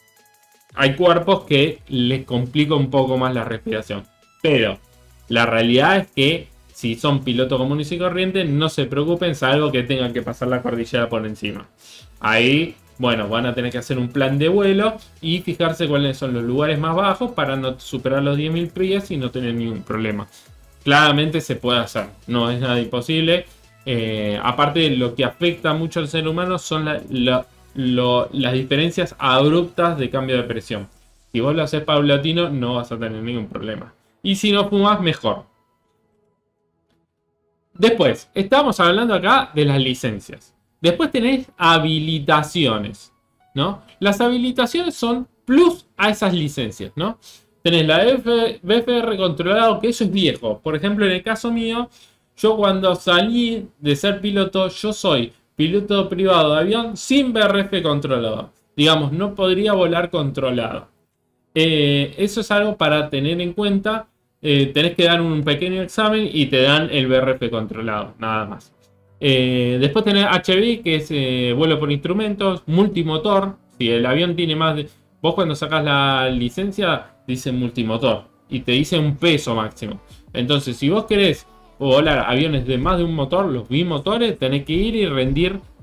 hay cuerpos que les complica un poco más la respiración. Pero la realidad es que si son pilotos comunes y corrientes, no se preocupen, salvo que tengan que pasar la cordillera por encima. Ahí, bueno, van a tener que hacer un plan de vuelo y fijarse cuáles son los lugares más bajos para no superar los diez mil pies y no tener ningún problema. Claramente se puede hacer, no es nada imposible. Eh, aparte, lo que afecta mucho al ser humano son la, la, lo, las diferencias abruptas de cambio de presión. Si vos lo haces paulatino, no vas a tener ningún problema. Y si no fumas, mejor. Después, estamos hablando acá de las licencias. Después tenéis habilitaciones, ¿no? Las habilitaciones son plus a esas licencias, ¿no? Tenés la B F R controlado, que eso es viejo. Por ejemplo, en el caso mío, yo cuando salí de ser piloto, yo soy piloto privado de avión sin B R F controlado. Digamos, no podría volar controlado. Eh, eso es algo para tener en cuenta. Eh, tenés que dar un pequeño examen y te dan el B R F controlado, nada más. Eh, después tenés H B I, que es eh, vuelo por instrumentos, multimotor. Si el avión tiene más de... Vos cuando sacás la licencia, dice multimotor y te dice un peso máximo. Entonces, si vos querés volar aviones de más de un motor, los bimotores, tenés que ir y rendir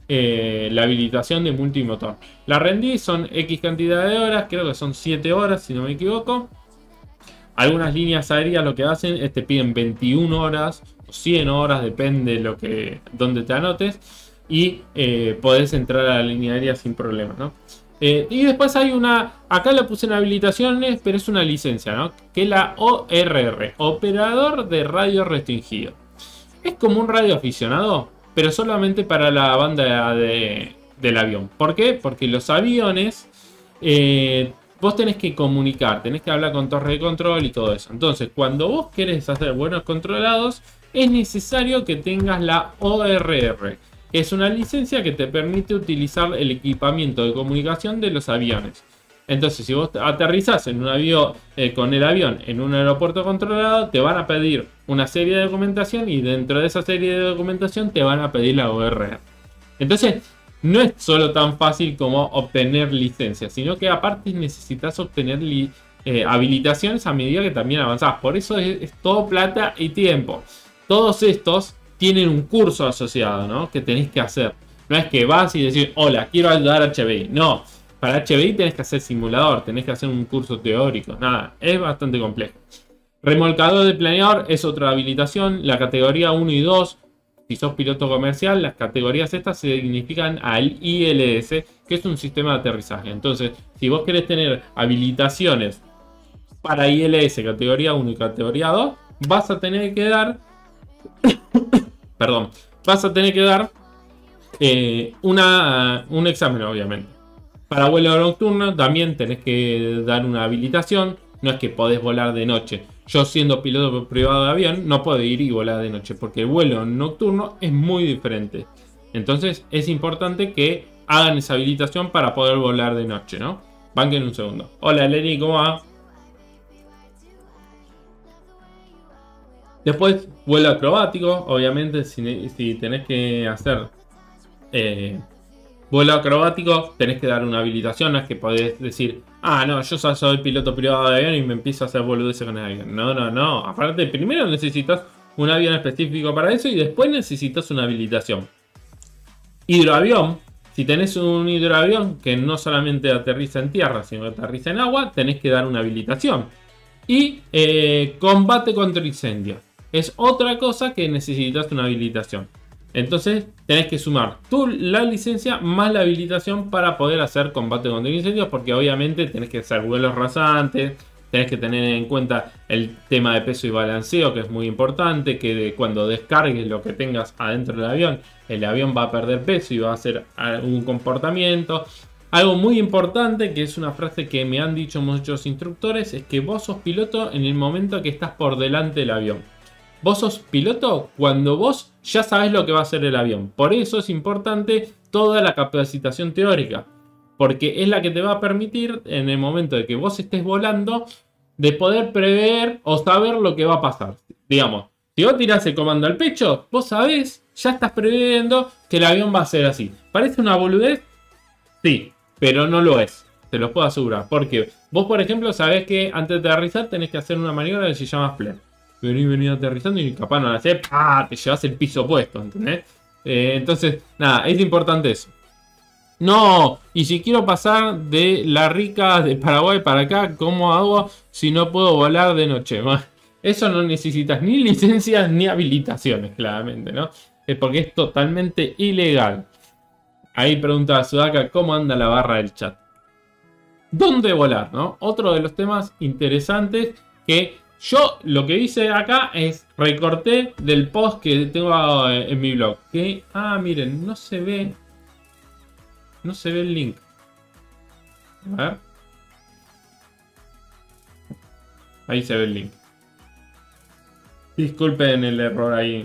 eh, la habilitación de multimotor. La rendí, son X cantidad de horas, creo que son siete horas si no me equivoco. Algunas líneas aéreas lo que hacen es te piden veintiuna horas o cien horas, depende de lo que, donde te anotes. Y eh, podés entrar a la línea aérea sin problemas, ¿no? Eh, y después hay una, acá le puse en habilitaciones, pero es una licencia, ¿no? Que es la O R R, Operador de Radio Restringido. Es como un radio aficionado, pero solamente para la banda de, del avión. ¿Por qué? Porque los aviones, eh, vos tenés que comunicar, tenés que hablar con torre de control y todo eso. Entonces, cuando vos querés hacer vuelos controlados, es necesario que tengas la O R R. Es una licencia que te permite utilizar el equipamiento de comunicación de los aviones. Entonces, si vos aterrizás en un avión, eh, con el avión en un aeropuerto controlado, te van a pedir una serie de documentación y dentro de esa serie de documentación te van a pedir la O R R. Entonces, no es solo tan fácil como obtener licencias, sino que aparte necesitas obtener eh, habilitaciones a medida que también avanzás. Por eso es, es todo plata y tiempo. Todos estos tienen un curso asociado, ¿no? Que tenés que hacer. No es que vas y decís, hola, quiero ayudar a H B I. No, para H B I tenés que hacer simulador, tenés que hacer un curso teórico. Nada, es bastante complejo. Remolcador de planeador es otra habilitación. La categoría uno y dos, si sos piloto comercial, las categorías estas significan al I L S, que es un sistema de aterrizaje. Entonces, si vos querés tener habilitaciones para I L S categoría uno y categoría dos, vas a tener que dar... Perdón, vas a tener que dar eh, una, un examen, obviamente. Para vuelo nocturno también tenés que dar una habilitación. No es que podés volar de noche. Yo, siendo piloto privado de avión, no puedo ir y volar de noche, porque el vuelo nocturno es muy diferente. Entonces es importante que hagan esa habilitación para poder volar de noche, ¿no? Banquen un segundo. Hola Lenny, ¿cómo va? Después, vuelo acrobático. Obviamente, si, si tenés que hacer eh, vuelo acrobático, tenés que dar una habilitación. No es que podés decir, ah, no, yo soy piloto privado de avión y me empiezo a hacer boludeces con el avión. No, no, no. Aparte, primero necesitas un avión específico para eso y después necesitas una habilitación. Hidroavión. Si tenés un hidroavión que no solamente aterriza en tierra, sino que aterriza en agua, tenés que dar una habilitación. Y eh, combate contra incendios. Es otra cosa que necesitas una habilitación. Entonces tenés que sumar tú la licencia más la habilitación para poder hacer combate contra incendios, porque obviamente tenés que hacer vuelos rasantes, tenés que tener en cuenta el tema de peso y balanceo, que es muy importante, que de cuando descargues lo que tengas adentro del avión, el avión va a perder peso y va a hacer algún comportamiento. Algo muy importante, que es una frase que me han dicho muchos instructores, es que vos sos piloto en el momento que estás por delante del avión. Vos sos piloto cuando vos ya sabés lo que va a hacer el avión. Por eso es importante toda la capacitación teórica. Porque es la que te va a permitir, en el momento de que vos estés volando, de poder prever o saber lo que va a pasar. Digamos, si vos tirás el comando al pecho, vos sabés, ya estás previendo que el avión va a ser así. ¿Parece una boludez? Sí, pero no lo es. Te lo puedo asegurar. Porque vos, por ejemplo, sabés que antes de aterrizar tenés que hacer una maniobra que se llama flare. Vení, vení aterrizando y capaz no la haces, ¡pah! Te llevas el piso puesto, ¿entendés? Eh, entonces, nada, es importante eso. No, y si quiero pasar de la rica de Paraguay para acá, ¿cómo hago si no puedo volar de noche? Eso no necesitas ni licencias ni habilitaciones, claramente, ¿no? Es porque es totalmente ilegal. Ahí pregunta Sudaka, ¿cómo anda la barra del chat? ¿Dónde volar, no? Otro de los temas interesantes que yo lo que hice acá es recorté del post que tengo en mi blog. Que, ah, miren, no se ve. No se ve el link. A ver. Ahí se ve el link. Disculpen el error ahí.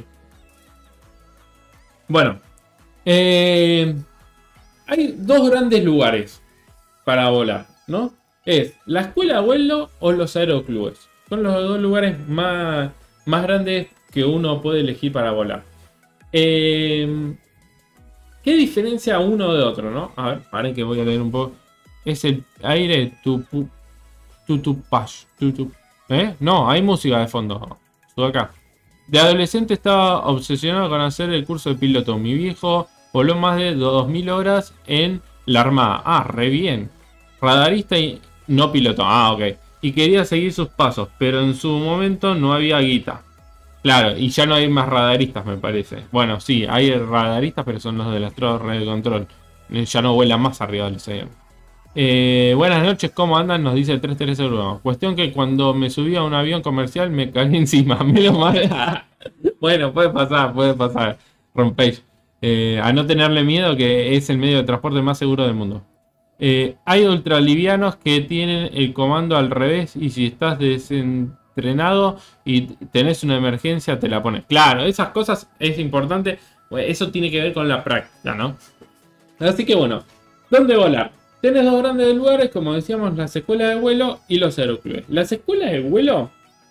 Bueno. Eh, hay dos grandes lugares para volar, ¿no? Es la escuela de vuelo o los aeroclubes. Son los dos lugares más, más grandes que uno puede elegir para volar. Eh, ¿Qué diferencia uno de otro, no? A ver, paren que voy a leer un poco. Es el aire tupu, tutupash, tutup, ¿eh? No, hay música de fondo. Subo acá. De adolescente estaba obsesionado con hacer el curso de piloto. Mi viejo voló más de dos mil horas en la Armada. Ah, re bien. Radarista y no piloto. Ah, ok. Y quería seguir sus pasos, pero en su momento no había guita. Claro, y ya no hay más radaristas, me parece. Bueno, sí, hay radaristas, pero son los de las torres de control. Ya no vuelan más arriba del océano. Eh, buenas noches, ¿cómo andan? Nos dice el tres tres uno. Cuestión que cuando me subí a un avión comercial me caí encima. Me lo mal. Bueno, puede pasar, puede pasar. Rompéis. Eh, a no tenerle miedo, que es el medio de transporte más seguro del mundo. Eh, hay ultralivianos que tienen el comando al revés y si estás desentrenado y tenés una emergencia te la pones. Claro, esas cosas es importante. Eso tiene que ver con la práctica, ¿no? Así que bueno, ¿dónde volar? Tenés dos grandes lugares, como decíamos, las escuelas de vuelo y los aeroclubes. Las escuelas de vuelo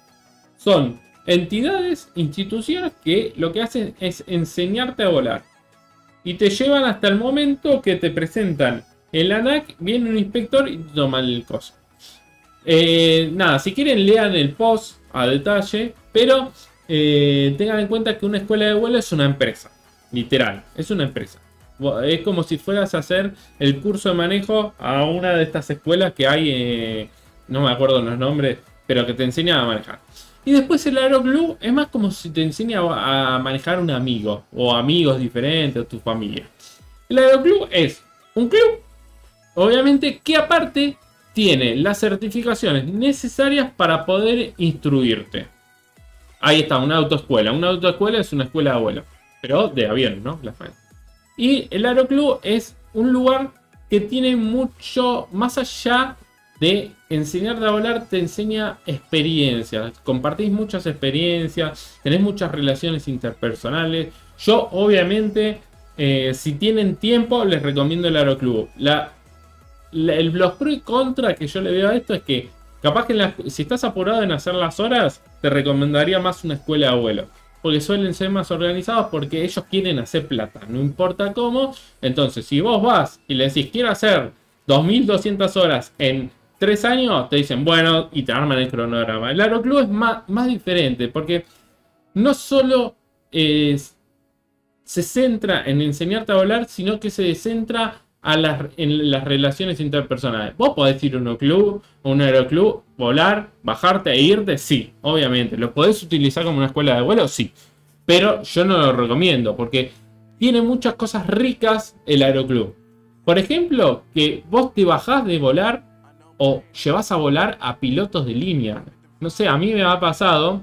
son entidades, instituciones que lo que hacen es enseñarte a volar. Y te llevan hasta el momento que te presentan el ANAC, viene un inspector y toma el coso. Eh, nada, si quieren lean el post a detalle, pero eh, tengan en cuenta que una escuela de vuelo es una empresa. Literal, es una empresa. Es como si fueras a hacer el curso de manejo a una de estas escuelas que hay, eh, no me acuerdo los nombres, pero que te enseñan a manejar. Y después el aeroclub es más como si te enseña a manejar un amigo, o amigos diferentes, o tu familia. El aeroclub es un club, obviamente, que aparte tiene las certificaciones necesarias para poder instruirte. Ahí está, una autoescuela. Una autoescuela es una escuela de vuelo, pero de avión, ¿no? La Y el aeroclub es un lugar que tiene mucho, más allá de enseñarte a volar, te enseña experiencias. Compartís muchas experiencias, tenés muchas relaciones interpersonales. Yo, obviamente, eh, si tienen tiempo, les recomiendo el aeroclub. La, la, el, los pros y contras que yo le veo a esto es que, capaz que la, si estás apurado en hacer las horas, te recomendaría más una escuela de vuelo. Porque suelen ser más organizados porque ellos quieren hacer plata, no importa cómo. Entonces, si vos vas y le decís, quiero hacer dos mil doscientas horas en tres años, te dicen, bueno, y te arman el cronograma. El aeroclub es más, más diferente porque no solo eh, se centra en enseñarte a volar, sino que se centra a las, en las relaciones interpersonales. Vos podés ir a un club, un aeroclub, volar, bajarte e irte, sí, obviamente. ¿Lo podés utilizar como una escuela de vuelo? Sí. Pero yo no lo recomiendo porque tiene muchas cosas ricas el aeroclub. Por ejemplo, que vos te bajás de volar o llevas a volar a pilotos de línea. No sé, a mí me ha pasado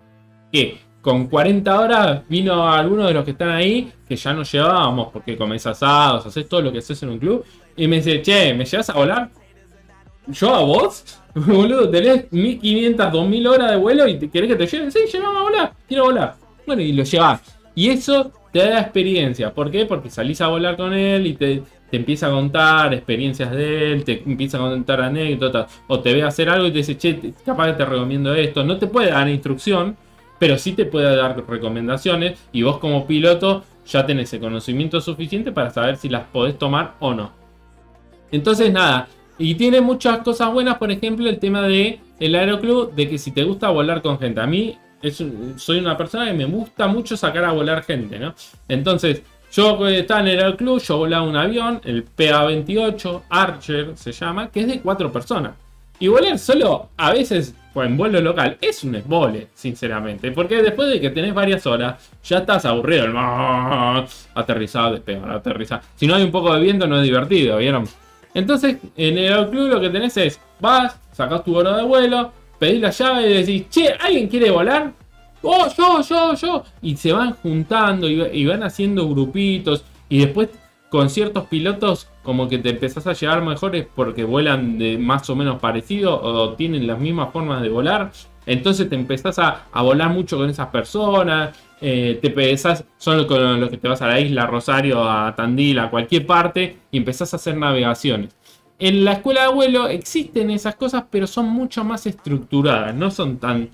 que con cuarenta horas vino alguno de los que están ahí, que ya nos llevábamos porque comés asados, haces todo lo que haces en un club, y me dice, che, ¿me llevas a volar? ¿Yo a vos? Boludo, tenés mil quinientas, dos mil horas de vuelo y te querés que te lleven. Sí, llévame a volar, quiero volar. Bueno, y lo llevas. Y eso te da experiencia. ¿Por qué? Porque salís a volar con él y te, te empieza a contar experiencias de él, te empieza a contar anécdotas, o te ve hacer algo y te dice, che, capaz que te recomiendo esto. No te puede dar instrucción, pero sí te puede dar recomendaciones y vos como piloto ya tenés el conocimiento suficiente para saber si las podés tomar o no. Entonces nada, y tiene muchas cosas buenas, por ejemplo el tema de el aeroclub, de que si te gusta volar con gente. A mí es, soy una persona que me gusta mucho sacar a volar gente, ¿no? Entonces yo estaba en el aeroclub, yo volaba un avión, el P A veintiocho, Archer se llama, que es de cuatro personas. Y volar solo a veces, pues en vuelo local, es un embole, sinceramente. Porque después de que tenés varias horas, ya estás aburrido. El aterrizar, despegar, aterrizar. Si no hay un poco de viento, no es divertido, ¿vieron? Entonces, en el aeroclub lo que tenés es, vas, sacás tu hora de vuelo, pedís la llave y decís, che, ¿alguien quiere volar? Oh, yo, yo, yo. Y se van juntando y, y van haciendo grupitos. Y después, con ciertos pilotos, como que te empezás a llevar mejores porque vuelan de más o menos parecido o tienen las mismas formas de volar. Entonces te empezás a, a volar mucho con esas personas. Eh, te pensás solo con los que te vas a la isla Rosario, a Tandil, a cualquier parte y empezás a hacer navegaciones. En la escuela de vuelo existen esas cosas, pero son mucho más estructuradas, no son tan,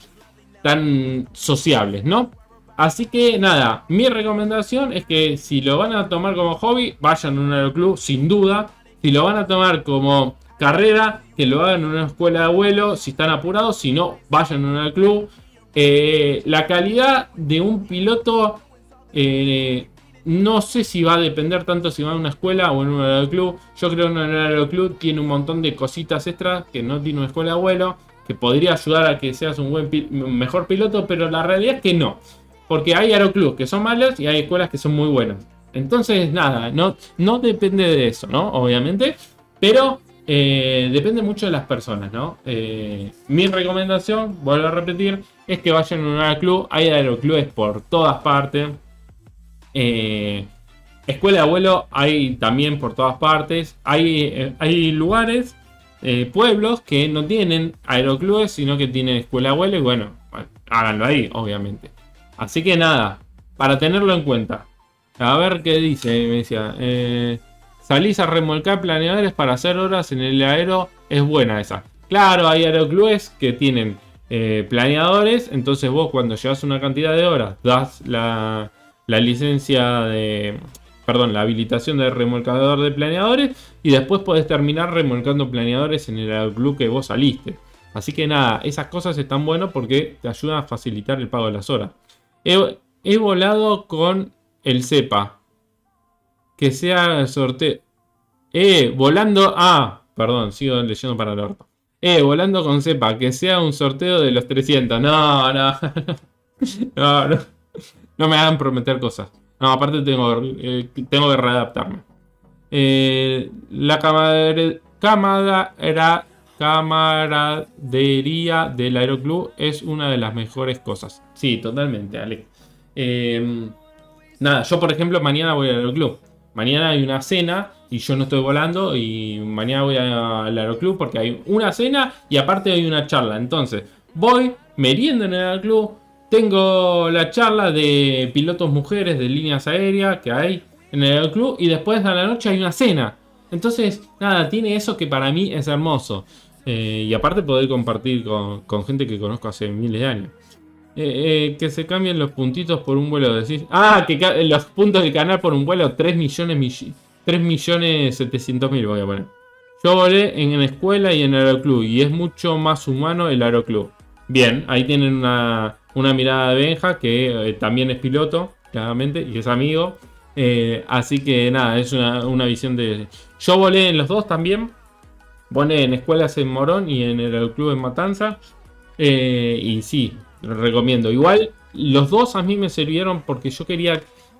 tan sociables, ¿no? Así que nada, mi recomendación es que si lo van a tomar como hobby, vayan a un aeroclub, sin duda. Si lo van a tomar como carrera, que lo hagan en una escuela de vuelo, si están apurados. Si no, vayan a un aeroclub. Eh, la calidad de un piloto eh, no sé si va a depender tanto si va a una escuela o en un aeroclub. Yo creo que un aeroclub tiene un montón de cositas extras que no tiene una escuela de vuelo, que podría ayudar a que seas un buen pi- un mejor piloto, pero la realidad es que no. Porque hay aeroclubs que son malos y hay escuelas que son muy buenas. Entonces, nada, no, no depende de eso, ¿no? Obviamente. Pero eh, depende mucho de las personas, ¿no? Eh, mi recomendación, vuelvo a repetir, es que vayan a un aeroclub. Hay aeroclubes por todas partes. Eh, escuela de vuelo hay también por todas partes. Hay, eh, hay lugares, eh, pueblos que no tienen aeroclubes, sino que tienen escuela de vuelo. Y bueno, bueno, háganlo ahí, obviamente. Así que nada, para tenerlo en cuenta. A ver qué dice, me decía. Eh, salís a remolcar planeadores para hacer horas en el aero. Es buena esa. Claro, hay aeroclubes que tienen eh, planeadores. Entonces vos cuando llevas una cantidad de horas, das la, la licencia de... Perdón, la habilitación de remolcador de planeadores. Y después podés terminar remolcando planeadores en el aeroclub que vos saliste. Así que nada, esas cosas están buenas porque te ayudan a facilitar el pago de las horas. He, he volado con el CEPA. Que sea el sorteo. Eh, volando. Ah, perdón, sigo leyendo para el orto. Eh, volando con CEPA. Que sea un sorteo de los trescientos. No, no. No, no. No me hagan prometer cosas. No, aparte tengo, eh, tengo que readaptarme. Eh, la camaradería, camara, camaradería del aeroclub es una de las mejores cosas. Sí, totalmente, Ale. Eh, nada, yo por ejemplo mañana voy al aeroclub. Mañana hay una cena y yo no estoy volando y mañana voy al aeroclub porque hay una cena y aparte hay una charla. Entonces voy, meriendo en el aeroclub, tengo la charla de pilotos mujeres de líneas aéreas que hay en el aeroclub y después a la noche hay una cena. Entonces, nada, tiene eso que para mí es hermoso. Eh, y aparte poder compartir con, con gente que conozco hace miles de años. Eh, eh, que se cambien los puntitos por un vuelo. Decís. Ah, que los puntos del canal por un vuelo. tres millones, tres millones setecientos mil voy a poner. Yo volé en, en escuela y en aeroclub. Y es mucho más humano el aeroclub. Bien, ahí tienen una, una mirada de Benja. Que eh, también es piloto, claramente. Y es amigo. Eh, así que nada, es una, una visión de... Yo volé en los dos también. Volé en escuelas en Morón y en el aeroclub en Matanza. Eh, y sí, lo recomiendo. Igual, los dos a mí me sirvieron porque yo quería...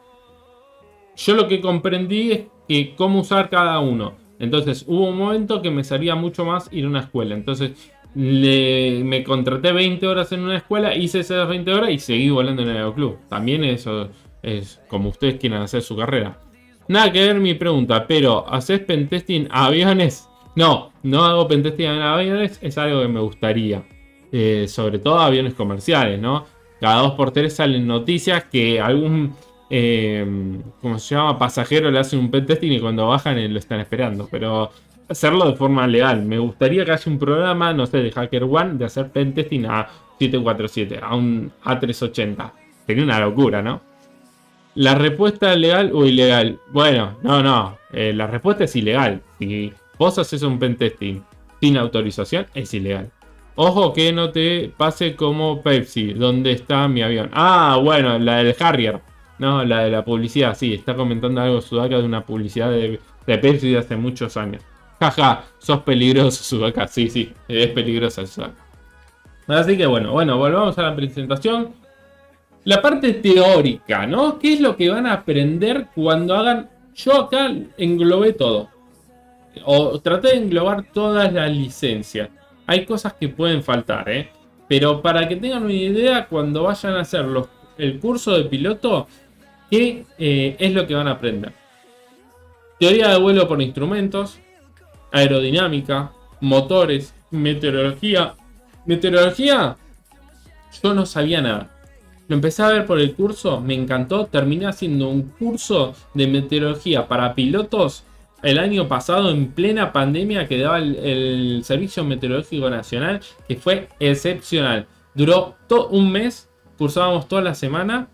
Yo lo que comprendí es que cómo usar cada uno. Entonces, hubo un momento que me servía mucho más ir a una escuela. Entonces, le, me contraté veinte horas en una escuela, hice esas veinte horas y seguí volando en el aeroclub. También eso es como ustedes quieran hacer su carrera. Nada que ver mi pregunta, pero ¿haces pentesting a aviones? No, no hago pentesting a aviones, es algo que me gustaría. Eh, sobre todo aviones comerciales, ¿no? Cada dos por tres salen noticias que algún, eh, ¿cómo se llama? Pasajero le hace un pentesting y cuando bajan eh, lo están esperando. Pero hacerlo de forma legal. Me gustaría que haya un programa, no sé, de HackerOne de hacer pentesting a siete cuatro siete, a un A trescientos ochenta. Sería una locura, ¿no? La respuesta es legal o ilegal. Bueno, no, no. Eh, la respuesta es ilegal. Si vos haces un pentesting sin autorización, es ilegal. Ojo que no te pase como Pepsi. ¿Dónde está mi avión? Ah, bueno, la del Harrier. No, la de la publicidad. Sí, está comentando algo Sudaka de una publicidad de, de Pepsi de hace muchos años. Jaja, sos peligroso, Sudaka. Sí, sí, es peligrosa Sudaka. Así que bueno, bueno, volvamos a la presentación. La parte teórica, ¿no? ¿Qué es lo que van a aprender cuando hagan? Yo acá englobé todo. O traté de englobar todas las licencias. Hay cosas que pueden faltar, ¿eh? Pero para que tengan una idea, cuando vayan a hacer los, el curso de piloto, ¿qué eh, es lo que van a aprender? Teoría de vuelo por instrumentos, aerodinámica, motores, meteorología. Meteorología, yo no sabía nada. Lo empecé a ver por el curso, me encantó. Terminé haciendo un curso de meteorología para pilotos el año pasado en plena pandemia que daba el, el Servicio Meteorológico Nacional, que fue excepcional. Duró todo un mes, cursábamos toda la semana.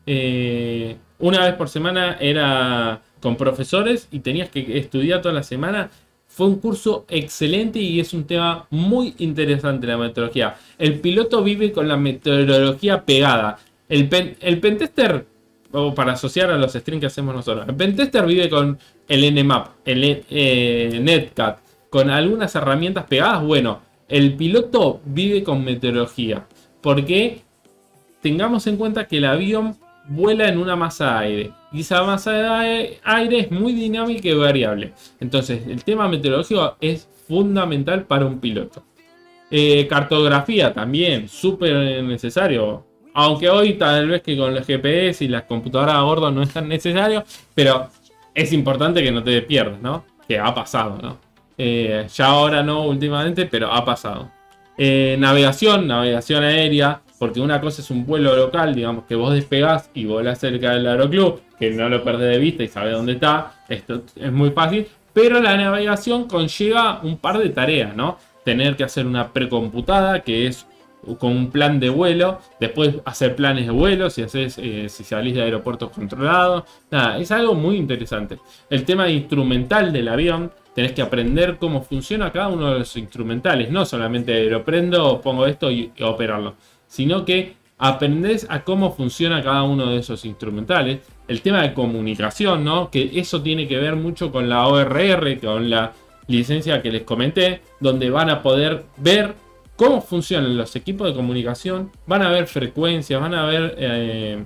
Eh, una vez por semana era con profesores y tenías que estudiar toda la semana. Fue un curso excelente y es un tema muy interesante la meteorología. El piloto vive con la meteorología pegada. El, pen, el pentester, o para asociar a los streams que hacemos nosotros. El Pentester vive con el Nmap, el eh, Netcat, con algunas herramientas pegadas. Bueno, el piloto vive con meteorología, porque tengamos en cuenta que el avión vuela en una masa de aire, y esa masa de aire es muy dinámica y variable. Entonces el tema meteorológico es fundamental para un piloto. Eh, cartografía también, súper necesario. Aunque hoy tal vez que con los G P S y las computadoras a bordo no es tan necesario, pero es importante que no te pierdas, ¿no? Que ha pasado, ¿no? Eh, ya ahora no últimamente, pero ha pasado. Eh, navegación, navegación aérea, porque una cosa es un vuelo local, digamos que vos despegás y volás cerca del aeroclub, que no lo perdés de vista y sabés dónde está, esto es muy fácil, pero la navegación conlleva un par de tareas, ¿no? Tener que hacer una precomputada, que es con un plan de vuelo, después hacer planes de vuelo, si, haces, eh, si salís de aeropuertos controlados, nada, es algo muy interesante. El tema instrumental del avión, tenés que aprender cómo funciona cada uno de los instrumentales, no solamente lo prendo, pongo esto y, y operarlo, sino que aprendés a cómo funciona cada uno de esos instrumentales. El tema de comunicación, ¿no? Que eso tiene que ver mucho con la O R R, con la licencia que les comenté, donde van a poder ver cómo funcionan los equipos de comunicación, van a ver frecuencias, van a ver eh,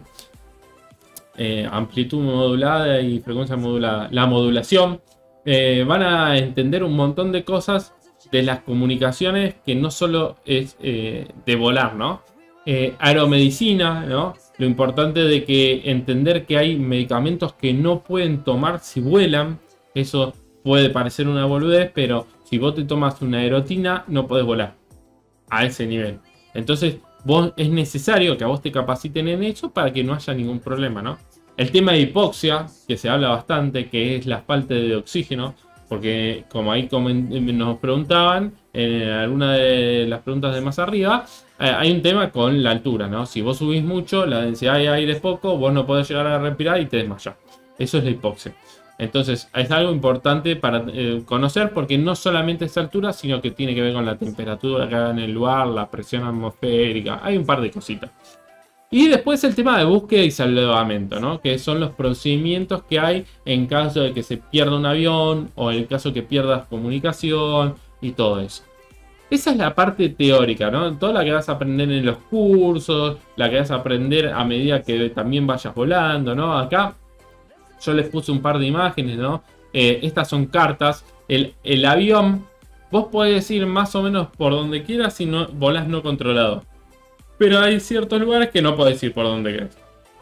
eh, amplitud modulada y frecuencia modulada, la modulación, eh, van a entender un montón de cosas de las comunicaciones que no solo es eh, de volar, ¿no? Eh, aeromedicina, ¿no? Lo importante de que entender que hay medicamentos que no pueden tomar si vuelan. Eso puede parecer una boludez, pero si vos te tomas una aerotina no podés volar a ese nivel. Entonces vos, es necesario que a vos te capaciten en eso para que no haya ningún problema, ¿no? El tema de hipoxia, que se habla bastante, que es la falta de oxígeno, porque como ahí nos preguntaban en alguna de las preguntas de más arriba, eh, hay un tema con la altura, ¿no? Si vos subís mucho, la densidad de aire es poco, vos no podés llegar a respirar y te desmayás. Eso es la hipoxia. Entonces es algo importante para eh, conocer, porque no solamente es altura, sino que tiene que ver con la temperatura que haga en el lugar, la presión atmosférica, hay un par de cositas. Y después el tema de búsqueda y salvamento, ¿no? Que son los procedimientos que hay en caso de que se pierda un avión o en el caso que pierdas comunicación y todo eso. Esa es la parte teórica, ¿no? Toda la que vas a aprender en los cursos, la que vas a aprender a medida que también vayas volando, ¿no? Acá yo les puse un par de imágenes, ¿no? Eh, estas son cartas. El, el avión, vos podés ir más o menos por donde quieras si no volás no controlado. Pero hay ciertos lugares que no podés ir por donde querés.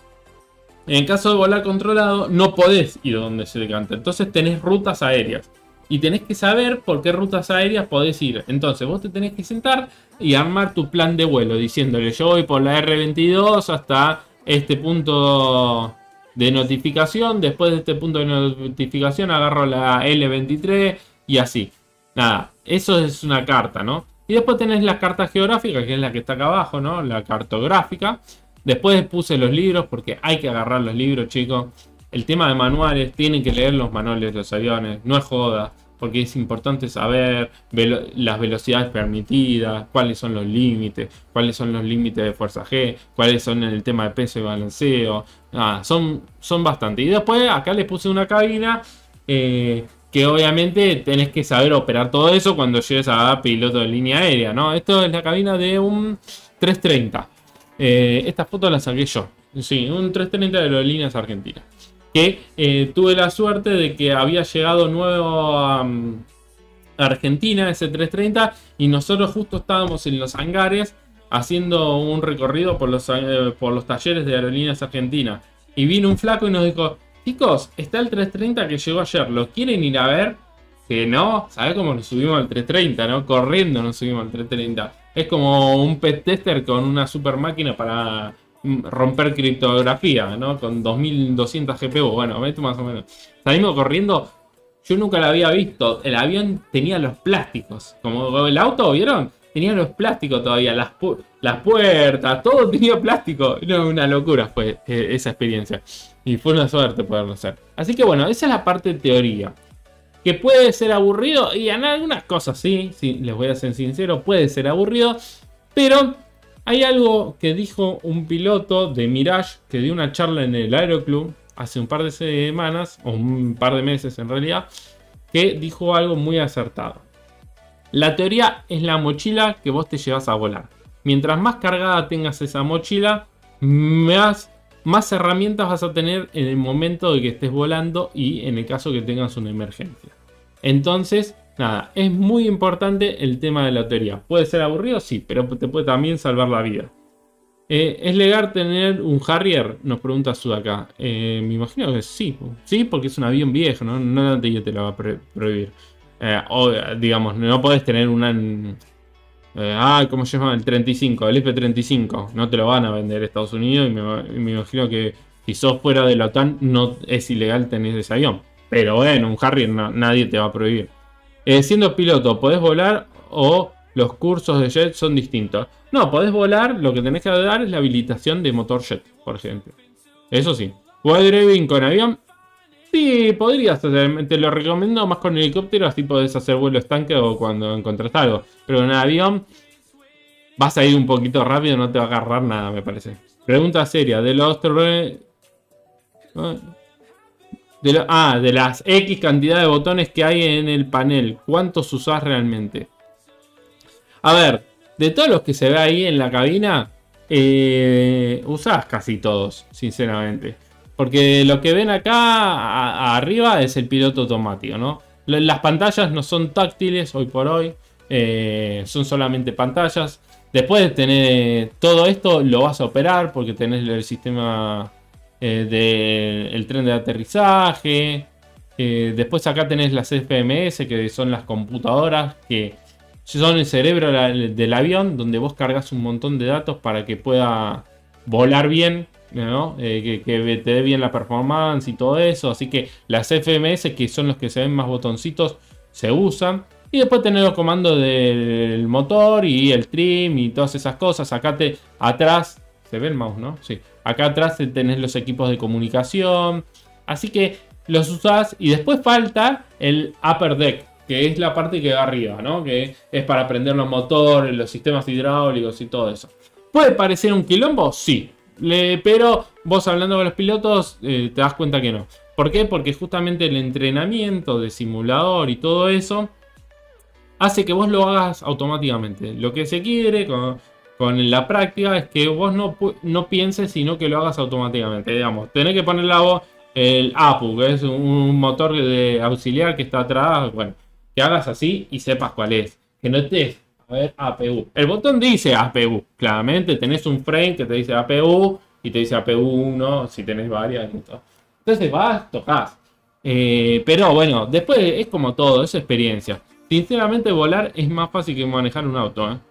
En caso de volar controlado, no podés ir donde se te canta. Entonces tenés rutas aéreas. Y tenés que saber por qué rutas aéreas podés ir. Entonces vos te tenés que sentar y armar tu plan de vuelo. Diciéndole, yo voy por la R veintidós hasta este punto de notificación. Después de este punto de notificación agarro la L veintitrés y así. Nada, eso es una carta, ¿no? Y después tenés la carta geográfica, que es la que está acá abajo, ¿no? La cartográfica. Después puse los libros, porque hay que agarrar los libros, chicos. El tema de manuales, tienen que leer los manuales de los aviones. No es joda, porque es importante saber velo las velocidades permitidas, cuáles son los límites, cuáles son los límites de fuerza G, cuáles son el tema de peso y balanceo. Nada, son, son bastante. Y después acá les puse una cabina... Eh, que obviamente tenés que saber operar todo eso cuando llegues a piloto de línea aérea, ¿no? Esto es la cabina de un trescientos treinta. Eh, esta foto la saqué yo. Sí, un trescientos treinta de Aerolíneas Argentinas. Que eh, tuve la suerte de que había llegado nuevo a um, Argentina, ese trescientos treinta. Y nosotros justo estábamos en los hangares haciendo un recorrido por los, eh, por los talleres de Aerolíneas Argentinas. Y vino un flaco y nos dijo... Chicos, está el trescientos treinta que llegó ayer. ¿Lo quieren ir a ver? Que no. ¿Sabés cómo nos subimos al trescientos treinta, no? Corriendo nos subimos al trescientos treinta. Es como un pet tester con una super máquina para romper criptografía, ¿no? Con dos mil doscientas G P U. Bueno, esto más o menos. Salimos corriendo. Yo nunca la había visto. El avión tenía los plásticos. Como el auto, ¿vieron? Tenía los plásticos todavía. Las, pu las puertas. Todo tenía plástico. No, una locura fue eh, esa experiencia. Y fue una suerte poderlo hacer. Así que bueno, esa es la parte de teoría. Que puede ser aburrido. Y en algunas cosas sí. Sí, les voy a ser sincero. Puede ser aburrido. Pero Hay algo que dijo un piloto de Mirage que dio una charla en el Aeroclub hace un par de semanas, o un par de meses en realidad, que dijo algo muy acertado. La teoría es la mochila que vos te llevas a volar. Mientras más cargada tengas esa mochila, más, más herramientas vas a tener en el momento de que estés volando y en el caso que tengas una emergencia. Entonces, nada, es muy importante el tema de la teoría. ¿Puede ser aburrido? Sí, pero te puede también salvar la vida. Eh, ¿Es legal tener un Harrier? Nos pregunta Sudaka. Eh, me imagino que sí. Sí, porque es un avión viejo, ¿no? No nadie te lo va a prohibir. Eh, o, digamos, no podés tener una... Eh, ah, ¿cómo se llama? El treinta y cinco, el F treinta y cinco. No te lo van a vender Estados Unidos y me, me imagino que si sos fuera de la OTAN no es ilegal tener ese avión. Pero bueno, un Harrier no, nadie te va a prohibir. Eh, siendo piloto, ¿podés volar o los cursos de jet son distintos? No, podés volar, lo que tenés que dar es la habilitación de motor jet, por ejemplo. Eso sí. ¿Wide driving con avión? Sí, podrías hacer, te lo recomiendo más con helicóptero, así podés hacer vuelo estanque o cuando encontrás algo. Pero en avión vas a ir un poquito rápido, no te va a agarrar nada, me parece. Pregunta seria, de los de lo, ah, de las X cantidad de botones que hay en el panel, ¿cuántos usás realmente? A ver, de todos los que se ve ahí en la cabina, eh, usás casi todos, sinceramente. Porque lo que ven acá a, a arriba es el piloto automático, ¿no? Las pantallas no son táctiles hoy por hoy. Eh, son solamente pantallas. Después de tener todo esto, lo vas a operar porque tenés el sistema eh, del tren de aterrizaje. Eh, después acá tenés las F M S, que son las computadoras que son el cerebro del avión, donde vos cargas un montón de datos para que pueda volar bien. ¿No? Eh, que, que te dé bien la performance y todo eso. Así que las F M S, que son los que se ven más botoncitos, se usan. Y después tener los comandos del motor y el trim y todas esas cosas. Acá te, atrás, se ve el mouse, ¿no? Sí. Acá atrás tenés los equipos de comunicación. Así que los usás. Y después falta el upper deck, que es la parte que va arriba, ¿no? Que es para prender los motores, los sistemas hidráulicos y todo eso. ¿Puede parecer un quilombo? Sí. Le, pero vos hablando con los pilotos eh, te das cuenta que no. ¿Por qué? Porque justamente el entrenamiento de simulador y todo eso hace que vos lo hagas automáticamente. Lo que se quiere con, con la práctica es que vos no, no pienses, sino que lo hagas automáticamente. Digamos, tenés que poner la voz, el A P U, que es un motor de auxiliar que está atrás. Bueno, que hagas así y sepas cuál es. Que no estés... A ver, A P U. El botón dice A P U. Claramente tenés un frame que te dice A P U y te dice A P U uno si tenés varias. Entonces vas, tocas. Eh, pero bueno, después es como todo, es experiencia. Sinceramente volar es más fácil que manejar un auto. ¿eh?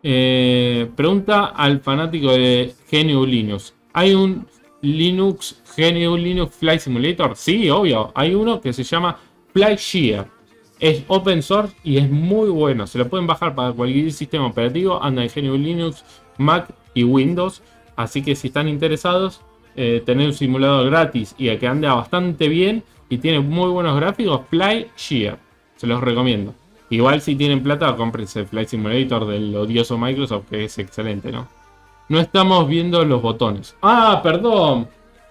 Eh, pregunta al fanático de G N U Linux. ¿Hay un Linux G N U Linux Flight Simulator? Sí, obvio. Hay uno que se llama FlightShare. Es open source y es muy bueno. Se lo pueden bajar para cualquier sistema operativo. Anda en G N U Linux, Mac y Windows. Así que si están interesados, eh, tener un simulador gratis y que anda bastante bien y tiene muy buenos gráficos, FlightShare. Se los recomiendo. Igual si tienen plata, cómprense el Flight Simulator del odioso Microsoft, que es excelente, ¿no? No estamos viendo los botones. ¡Ah, perdón!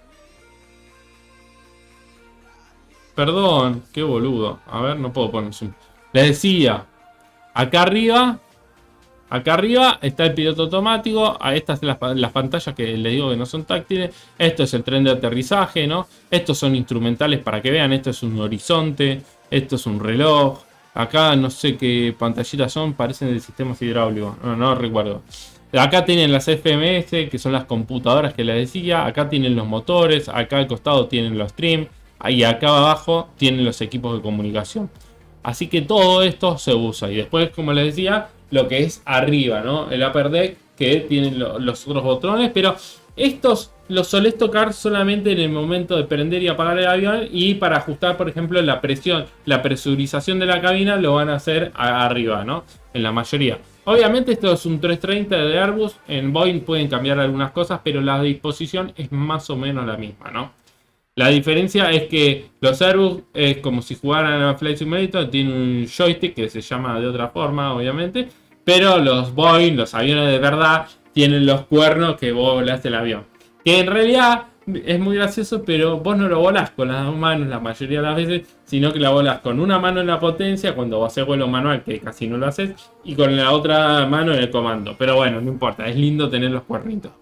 Perdón, qué boludo. A ver, no puedo poner zoom. Les decía, acá arriba, acá arriba está el piloto automático. A estas las, las pantallas que les digo que no son táctiles. Esto es el tren de aterrizaje, ¿no? Estos son instrumentales para que vean. Esto es un horizonte. Esto es un reloj. Acá no sé qué pantallitas son. Parecen de sistemas hidráulicos. No, no recuerdo. Acá tienen las F M S, que son las computadoras que les decía. Acá tienen los motores. Acá al costado tienen los trim. Y acá abajo tienen los equipos de comunicación. Así que todo esto se usa. Y después, como les decía, lo que es arriba, ¿no? El upper deck, que tienen lo, los otros botones. Pero estos los solés tocar solamente en el momento de prender y apagar el avión. Y para ajustar, por ejemplo, la presión, la presurización de la cabina, lo van a hacer a, arriba, ¿no? En la mayoría. Obviamente esto es un trescientos treinta de Airbus. En Boeing pueden cambiar algunas cosas, pero la disposición es más o menos la misma, ¿no? La diferencia es que los Airbus es como si jugaran a Flight Simulator, tiene un joystick que se llama de otra forma, obviamente, pero los Boeing, los aviones de verdad, tienen los cuernos que vos volaste el avión. Que en realidad es muy gracioso, pero vos no lo volás con las dos manos la mayoría de las veces, sino que la volás con una mano en la potencia cuando haces vuelo manual, que casi no lo haces, y con la otra mano en el comando. Pero bueno, no importa, es lindo tener los cuernitos.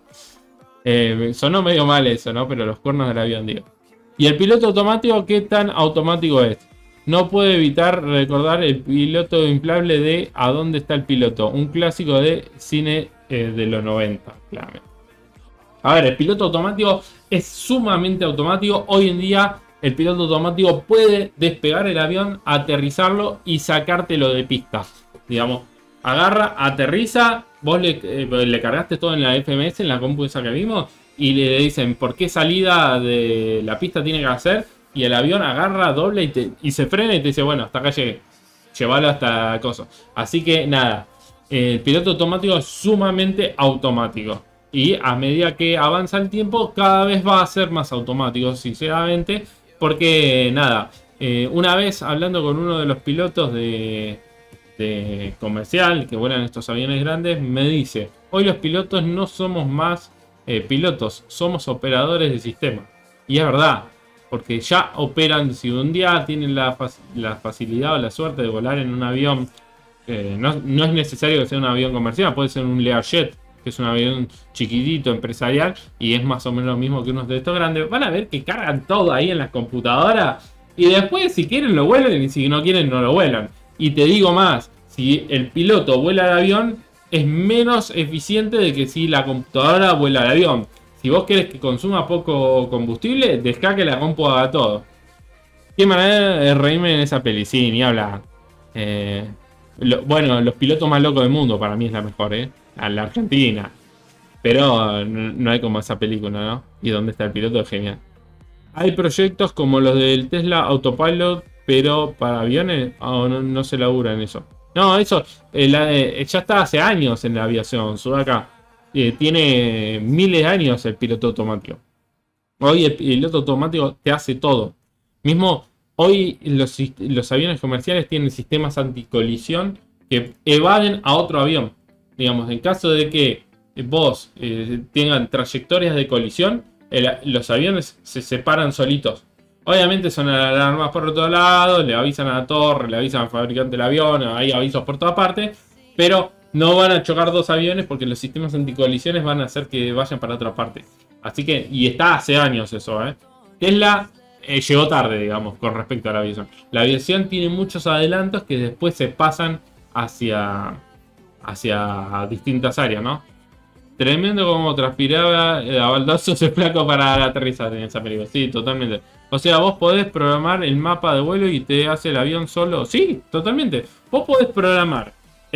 Eh, sonó medio mal eso, ¿no? Pero los cuernos del avión, digo. ¿Y el piloto automático qué tan automático es? No puedo evitar recordar el piloto inflable de ¿A dónde está el piloto? Un clásico de cine eh, de los noventa, claramente. A ver, el piloto automático es sumamente automático. Hoy en día el piloto automático puede despegar el avión, aterrizarlo y sacártelo de pista. Digamos, agarra, aterriza, vos le, eh, le cargaste todo en la F M S, en la compu esa que vimos, y le dicen por qué salida de la pista tiene que hacer, y el avión agarra, dobla y, te, y se frena y te dice, bueno, hasta acá llegué, llévalo hasta el coso. Así que nada, el piloto automático es sumamente automático. Y a medida que avanza el tiempo, cada vez va a ser más automático, sinceramente. Porque, nada, eh, una vez hablando con uno de los pilotos de, de comercial que vuelan estos aviones grandes, me dice, hoy los pilotos no somos más eh, pilotos, somos operadores de sistema. Y es verdad, porque ya operan, si un día tienen la, fac la facilidad o la suerte de volar en un avión, eh, no, no es necesario que sea un avión comercial, puede ser un Learjet, que es un avión chiquitito, empresarial, y es más o menos lo mismo que unos de estos grandes. Van a ver que cargan todo ahí en las computadoras, y después si quieren lo vuelan, y si no quieren no lo vuelan. Y te digo más, si el piloto vuela el avión, es menos eficiente de que si la computadora vuela el avión. Si vos querés que consuma poco combustible, dejá que la compu haga todo. Qué manera de reírme en esa peli, sí, ni hablar. Eh, lo, bueno, los pilotos más locos del mundo, para mí es la mejor, ¿eh? A la Argentina. Pero no, no hay como esa película, ¿no? Y dónde está el piloto es genial. Hay proyectos como los del Tesla Autopilot, pero para aviones oh, no, no se labura en eso. No, eso eh, la, eh, ya está hace años en la aviación. Sudaca eh, tiene miles de años el piloto automático. Hoy el piloto automático te hace todo. Mismo hoy los, los aviones comerciales tienen sistemas anticolisión que evaden a otro avión. Digamos, en caso de que vos eh, tengan trayectorias de colisión, el, los aviones se separan solitos. Obviamente son alarmas por otro lado, le avisan a la torre, le avisan al fabricante del avión, hay avisos por toda parte, pero no van a chocar dos aviones porque los sistemas anticolisiones van a hacer que vayan para otra parte. Así que, y está hace años eso, ¿eh? Tesla eh, llegó tarde, digamos, con respecto a la aviación. La aviación tiene muchos adelantos que después se pasan hacia... hacia distintas áreas, ¿no? Tremendo como transpiraba a baldazos el flaco para aterrizar en esa película. Sí, totalmente. O sea, vos podés programar el mapa de vuelo y te hace el avión solo. Sí, totalmente. Vos podés programar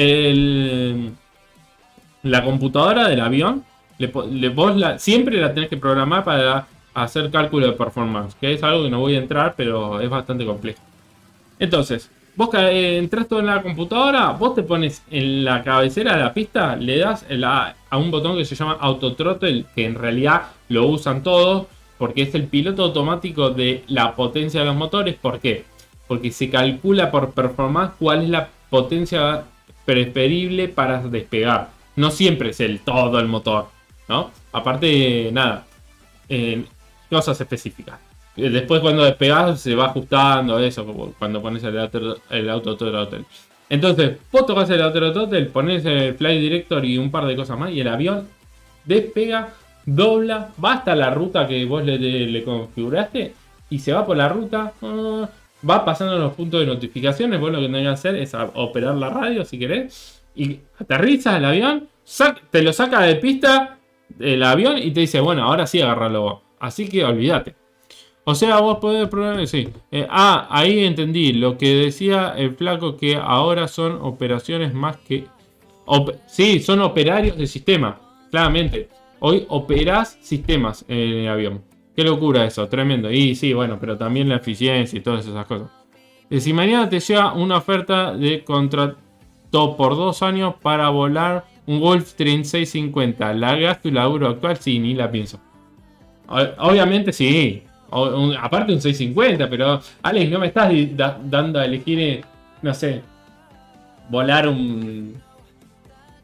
el, la computadora del avión. Le, le, vos la, siempre la tenés que programar para hacer cálculo de performance. Que es algo que no voy a entrar, pero es bastante complejo. Entonces... Vos eh, entras todo en la computadora, vos te pones en la cabecera de la pista, le das la, a un botón que se llama Auto Throttle, que en realidad lo usan todos, porque es el piloto automático de la potencia de los motores. ¿Por qué? Porque se calcula por performance cuál es la potencia preferible para despegar. No siempre es el todo el motor, ¿no? Aparte, nada, eh, cosas específicas. Después cuando despegas se va ajustando eso, como cuando pones el, auto, el auto throttle. Entonces, vos tocas el auto throttle, pones el flight director y un par de cosas más, y el avión despega, dobla, va hasta la ruta que vos le, le, le configuraste, y se va por la ruta, uh, va pasando los puntos de notificaciones. Vos lo que tenés que hacer es operar la radio si querés, y aterrizas el avión, te lo saca de pista el avión y te dice, bueno, ahora sí agárralo vos. Así que olvídate. O sea, vos podés programar, sí. Eh, ah, ahí entendí lo que decía el flaco, que ahora son operaciones más que... Op sí, son operarios de sistema, claramente. Hoy operás sistemas en el avión. Qué locura eso, tremendo. Y sí, bueno, pero también la eficiencia y todas esas cosas. Eh, si mañana te llega una oferta de contrato por dos años para volar un Gulfstream seiscientos cincuenta, ¿largas tu laburo actual? Sí, ni la pienso. O obviamente sí. O, un, aparte un seiscientos cincuenta, pero Alex, no me estás da, dando a elegir, no sé, volar un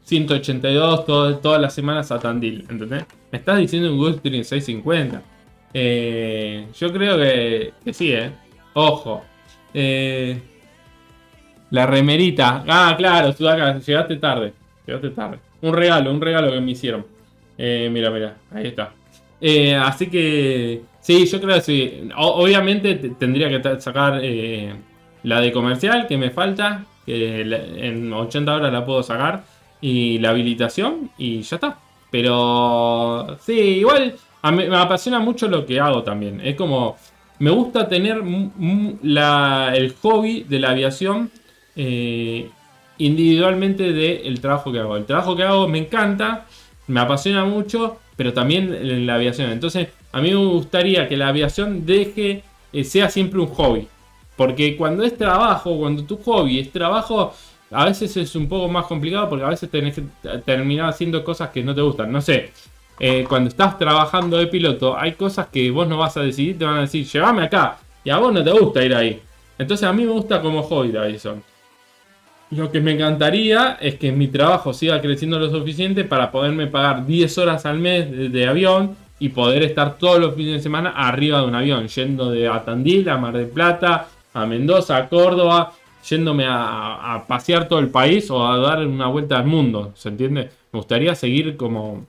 ciento ochenta y dos todo, todas las semanas a Tandil, ¿entendés? Me estás diciendo un Gulfstream seiscientos cincuenta. Eh, yo creo que, que sí, ¿eh? Ojo. Eh, la remerita. Ah, claro, Sudaca, llegaste tarde. Llegaste tarde. Un regalo, un regalo que me hicieron. Eh, mira, mira, ahí está. Eh, así que, sí, yo creo que sí. O, obviamente tendría que sacar eh, la de comercial que me falta. Que en ochenta horas la puedo sacar. Y la habilitación y ya está. Pero, sí, igual a mí, me apasiona mucho lo que hago también. Es como, me gusta tener la, el hobby de la aviación eh, individualmente del trabajo que hago. El trabajo que hago me encanta, me apasiona mucho, pero también la aviación. Entonces, a mí me gustaría que la aviación deje, eh, sea siempre un hobby. Porque cuando es trabajo, cuando tu hobby es trabajo, a veces es un poco más complicado porque a veces tenés que terminar haciendo cosas que no te gustan. No sé, eh, cuando estás trabajando de piloto, hay cosas que vos no vas a decidir, te van a decir, llévame acá. Y a vos no te gusta ir ahí. Entonces a mí me gusta como hobby la aviación. Lo que me encantaría es que mi trabajo siga creciendo lo suficiente para poderme pagar diez horas al mes de, de avión y poder estar todos los fines de semana arriba de un avión, yendo de a Tandil, a Mar del Plata, a Mendoza, a Córdoba, yéndome a, a pasear todo el país o a dar una vuelta al mundo, ¿se entiende? Me gustaría seguir como,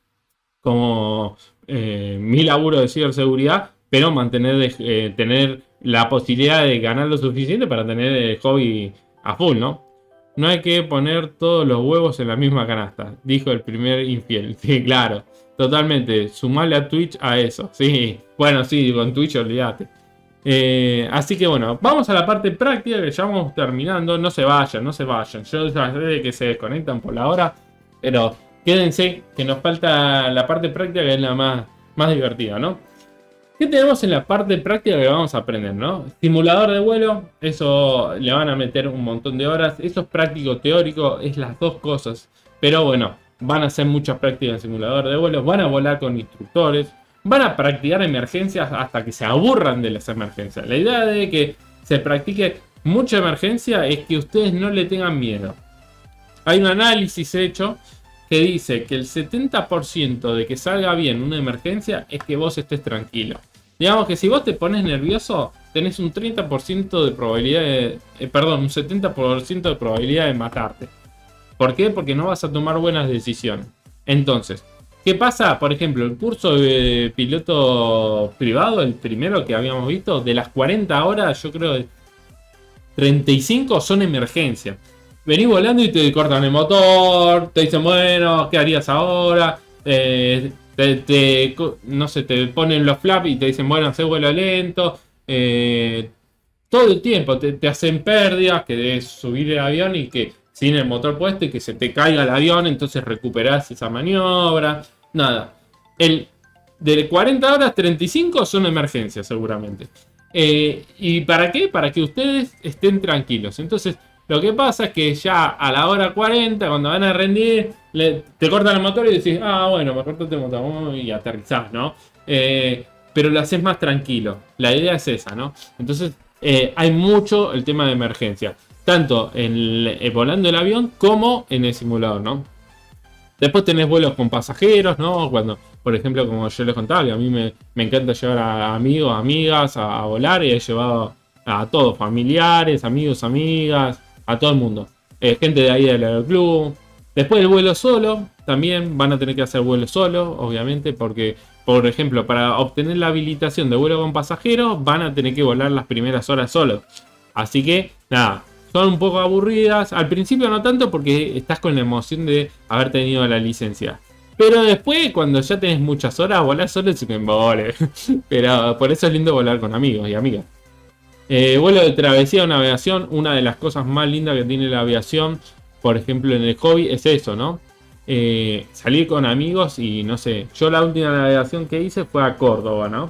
como eh, mi laburo de ciberseguridad, pero mantener, eh, tener la posibilidad de ganar lo suficiente para tener el hobby a full, ¿no? No hay que poner todos los huevos en la misma canasta, dijo el primer infiel. Sí, claro, totalmente. Sumarle a Twitch a eso. Sí, bueno, sí, con Twitch olvídate. Eh, así que bueno, vamos a la parte práctica que ya vamos terminando. No se vayan, no se vayan. Yo ya sé que se desconectan por la hora, pero quédense que nos falta la parte práctica que es la más, más divertida, ¿no? ¿Qué tenemos en la parte práctica que vamos a aprender, no? Simulador de vuelo, eso le van a meter un montón de horas. Eso es práctico teórico, es las dos cosas. Pero bueno, van a hacer muchas prácticas en simulador de vuelo, van a volar con instructores, van a practicar emergencias hasta que se aburran de las emergencias. La idea de que se practique mucha emergencia es que ustedes no le tengan miedo. Hay un análisis hecho que dice que el setenta por ciento de que salga bien una emergencia es que vos estés tranquilo. Digamos que si vos te pones nervioso, tenés un treinta por ciento de probabilidad de... Eh, perdón, un setenta por ciento de probabilidad de matarte. ¿Por qué? Porque no vas a tomar buenas decisiones. Entonces, ¿qué pasa? Por ejemplo, el curso de piloto privado, el primero que habíamos visto, de las cuarenta horas, yo creo que treinta y cinco son emergencias. Venís volando y te cortan el motor, te dicen, bueno, ¿qué harías ahora? Eh, te, te, no sé, te ponen los flaps y te dicen, bueno, hace vuelo lento. Eh, todo el tiempo te, te hacen pérdidas, que debes subir el avión y que sin el motor puesto y que se te caiga el avión, entonces recuperás esa maniobra. Nada. El, de cuarenta horas, treinta y cinco son emergencias seguramente. Eh, ¿Y para qué? Para que ustedes estén tranquilos. Entonces, lo que pasa es que ya a la hora cuarenta, cuando van a rendir, le, te cortan el motor y decís, ah, bueno, me cortaste el motor y aterrizás, ¿no? Eh, pero lo haces más tranquilo. La idea es esa, ¿no? Entonces, eh, hay mucho el tema de emergencia. Tanto en, en volando el avión como en el simulador, ¿no? Después tenés vuelos con pasajeros, ¿no? Cuando, por ejemplo, como yo les contaba, que a mí me, me encanta llevar a amigos, amigas a, a volar y he llevado a todos, familiares, amigos, amigas, a todo el mundo. Eh, gente de ahí del aeroclub. Después el vuelo solo, también van a tener que hacer vuelo solo, obviamente, porque, por ejemplo, para obtener la habilitación de vuelo con pasajeros, van a tener que volar las primeras horas solo. Así que, nada, son un poco aburridas. Al principio no tanto porque estás con la emoción de haber tenido la licencia. Pero después, cuando ya tenés muchas horas, volar solo es un embole. Pero por eso es lindo volar con amigos y amigas. Eh, vuelo de travesía o navegación, una de las cosas más lindas que tiene la aviación, por ejemplo en el hobby, es eso, ¿no? Eh, salir con amigos y no sé, yo la última navegación que hice fue a Córdoba, ¿no?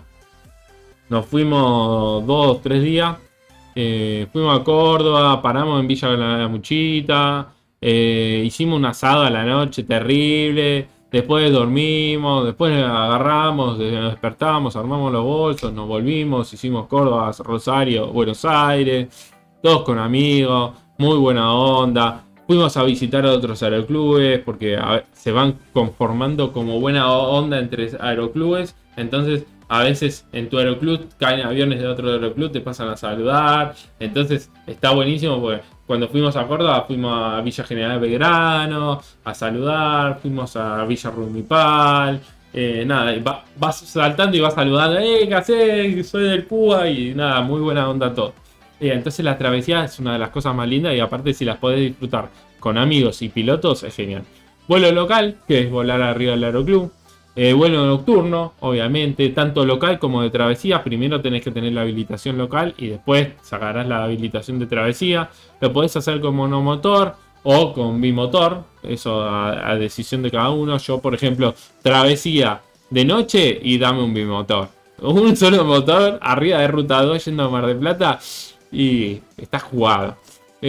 Nos fuimos dos, tres días, eh, fuimos a Córdoba, paramos en Villa de la Muchita, eh, hicimos un asado a la noche terrible. Después dormimos, después agarramos, nos despertamos, armamos los bolsos, nos volvimos, hicimos Córdoba, Rosario, Buenos Aires, todos con amigos, muy buena onda. Fuimos a visitar a otros aeroclubes porque a ver, se van conformando como buena onda entre aeroclubes. Entonces a veces en tu aeroclub caen aviones de otro aeroclub, te pasan a saludar. Entonces está buenísimo porque cuando fuimos a Córdoba fuimos a Villa General Belgrano a saludar. Fuimos a Villa Rumipal. Eh, nada, y va, vas saltando y vas saludando. ¡Eh, qué hacés! Soy del Cuba. Y nada, muy buena onda todo. Eh, entonces la travesía es una de las cosas más lindas y aparte si las podés disfrutar con amigos y pilotos es genial. Vuelo local, que es volar arriba del aeroclub. Eh, vuelo nocturno, obviamente, tanto local como de travesía. Primero tenés que tener la habilitación local y después sacarás la habilitación de travesía. Lo podés hacer con monomotor o con bimotor, eso a, a decisión de cada uno. Yo, por ejemplo, travesía de noche y dame un bimotor. Un solo motor arriba de ruta dos yendo a Mar del Plata y está jugado.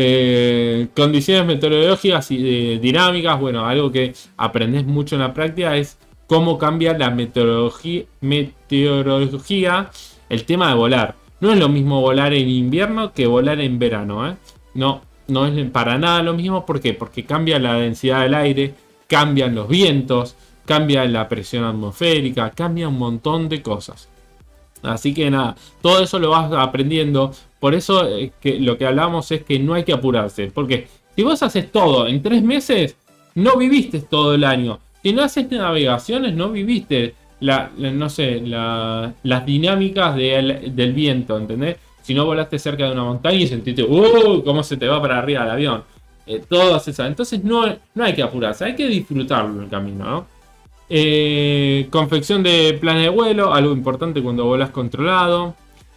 Eh, condiciones meteorológicas y eh, dinámicas, bueno, algo que aprendés mucho en la práctica es cómo cambia la meteorología, meteorología, el tema de volar. No es lo mismo volar en invierno que volar en verano, ¿eh? No, no es para nada lo mismo. ¿Por qué? Porque cambia la densidad del aire, cambian los vientos, cambia la presión atmosférica, cambia un montón de cosas. Así que nada, todo eso lo vas aprendiendo. Por eso eh, que lo que hablamos es que no hay que apurarse. Porque si vos haces todo en tres meses, no viviste todo el año. Si no haces navegaciones, no viviste la, la, no sé, la, las dinámicas de, del viento, ¿entendés? Si no volaste cerca de una montaña y sentiste, ¡uh! Cómo se te va para arriba el avión. Eh, todas esas. Entonces no, no hay que apurarse, hay que disfrutarlo el camino, ¿no? Eh, confección de planes de vuelo, algo importante cuando volas controlado.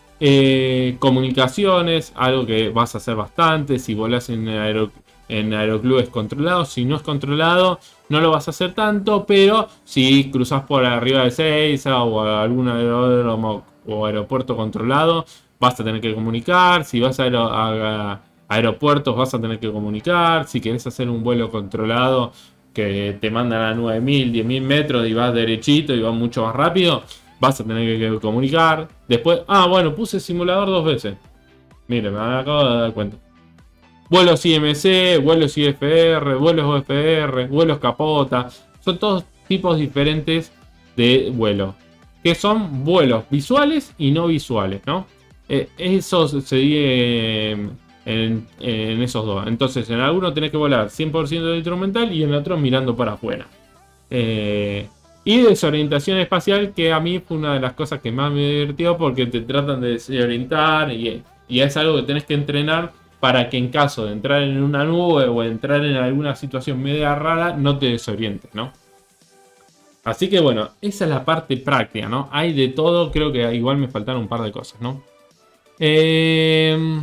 Eh, comunicaciones, algo que vas a hacer bastante si volas en, aero, en aeroclubes controlados. Si no es controlado, no lo vas a hacer tanto, pero si cruzas por arriba de Ezeiza o algún aeródromo o aeropuerto controlado, vas a tener que comunicar. Si vas a, aer a, a aeropuertos, vas a tener que comunicar. Si querés hacer un vuelo controlado que te mandan a nueve mil, diez mil metros y vas derechito y vas mucho más rápido, vas a tener que comunicar. Después, ah, bueno, puse simulador dos veces. Miren, me acabo de dar cuenta. Vuelos I M C, vuelos I F R, vuelos O F R, vuelos capota. Son todos tipos diferentes de vuelo. Que son vuelos visuales y no visuales, ¿no? Eh, eso se divide en, en esos dos. Entonces, en alguno tenés que volar cien por ciento de instrumental y en otro mirando para afuera. Eh, y desorientación espacial, que a mí fue una de las cosas que más me divirtió porque te tratan de desorientar y, y es algo que tenés que entrenar para que en caso de entrar en una nube o entrar en alguna situación media rara no te desorientes, ¿no? Así que bueno, esa es la parte práctica, ¿no? Hay de todo, creo que igual me faltaron un par de cosas, ¿no? Eh...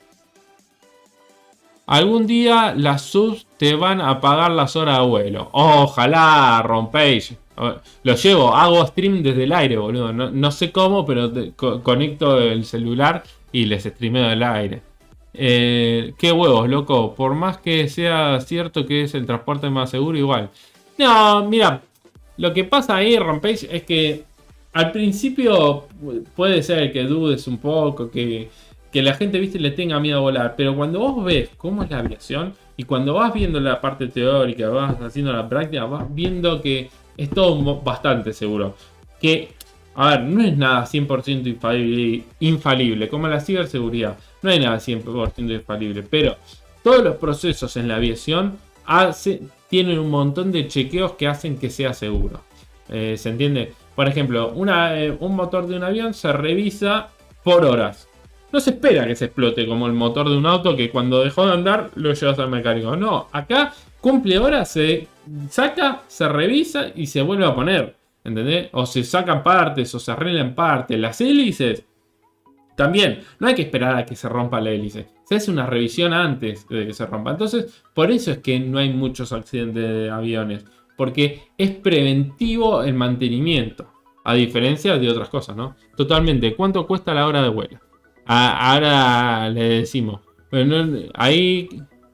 Algún día las subs te van a pagar las horas de vuelo. Ojalá, rompéis. Lo llevo, hago stream desde el aire, boludo. No, no sé cómo, pero te, co conecto el celular y les streameo del aire. Eh, qué huevos, loco. Por más que sea cierto que es el transporte más seguro, igual. No, mira, lo que pasa ahí, rompéis, es que al principio puede ser que dudes un poco, que... que la gente, viste, le tenga miedo a volar. Pero cuando vos ves cómo es la aviación y cuando vas viendo la parte teórica, vas haciendo la práctica, vas viendo que es todo bastante seguro. Que, a ver, no es nada cien por ciento infalible, infalible, como la ciberseguridad. No hay nada cien por ciento infalible, pero todos los procesos en la aviación hace, tienen un montón de chequeos que hacen que sea seguro. Eh, ¿Se entiende? Por ejemplo, una, eh, un motor de un avión se revisa por horas. No se espera que se explote como el motor de un auto que cuando dejó de andar lo llevas al mecánico. No, acá cumple horas, se saca, se revisa y se vuelve a poner. ¿Entendés? O se sacan partes o se arreglan partes. Las hélices también. No hay que esperar a que se rompa la hélice. Se hace una revisión antes de que se rompa. Entonces, por eso es que no hay muchos accidentes de aviones. Porque es preventivo el mantenimiento. A diferencia de otras cosas, ¿no? Totalmente. ¿Cuánto cuesta la hora de vuelo? Ahora le decimos, bueno, ahí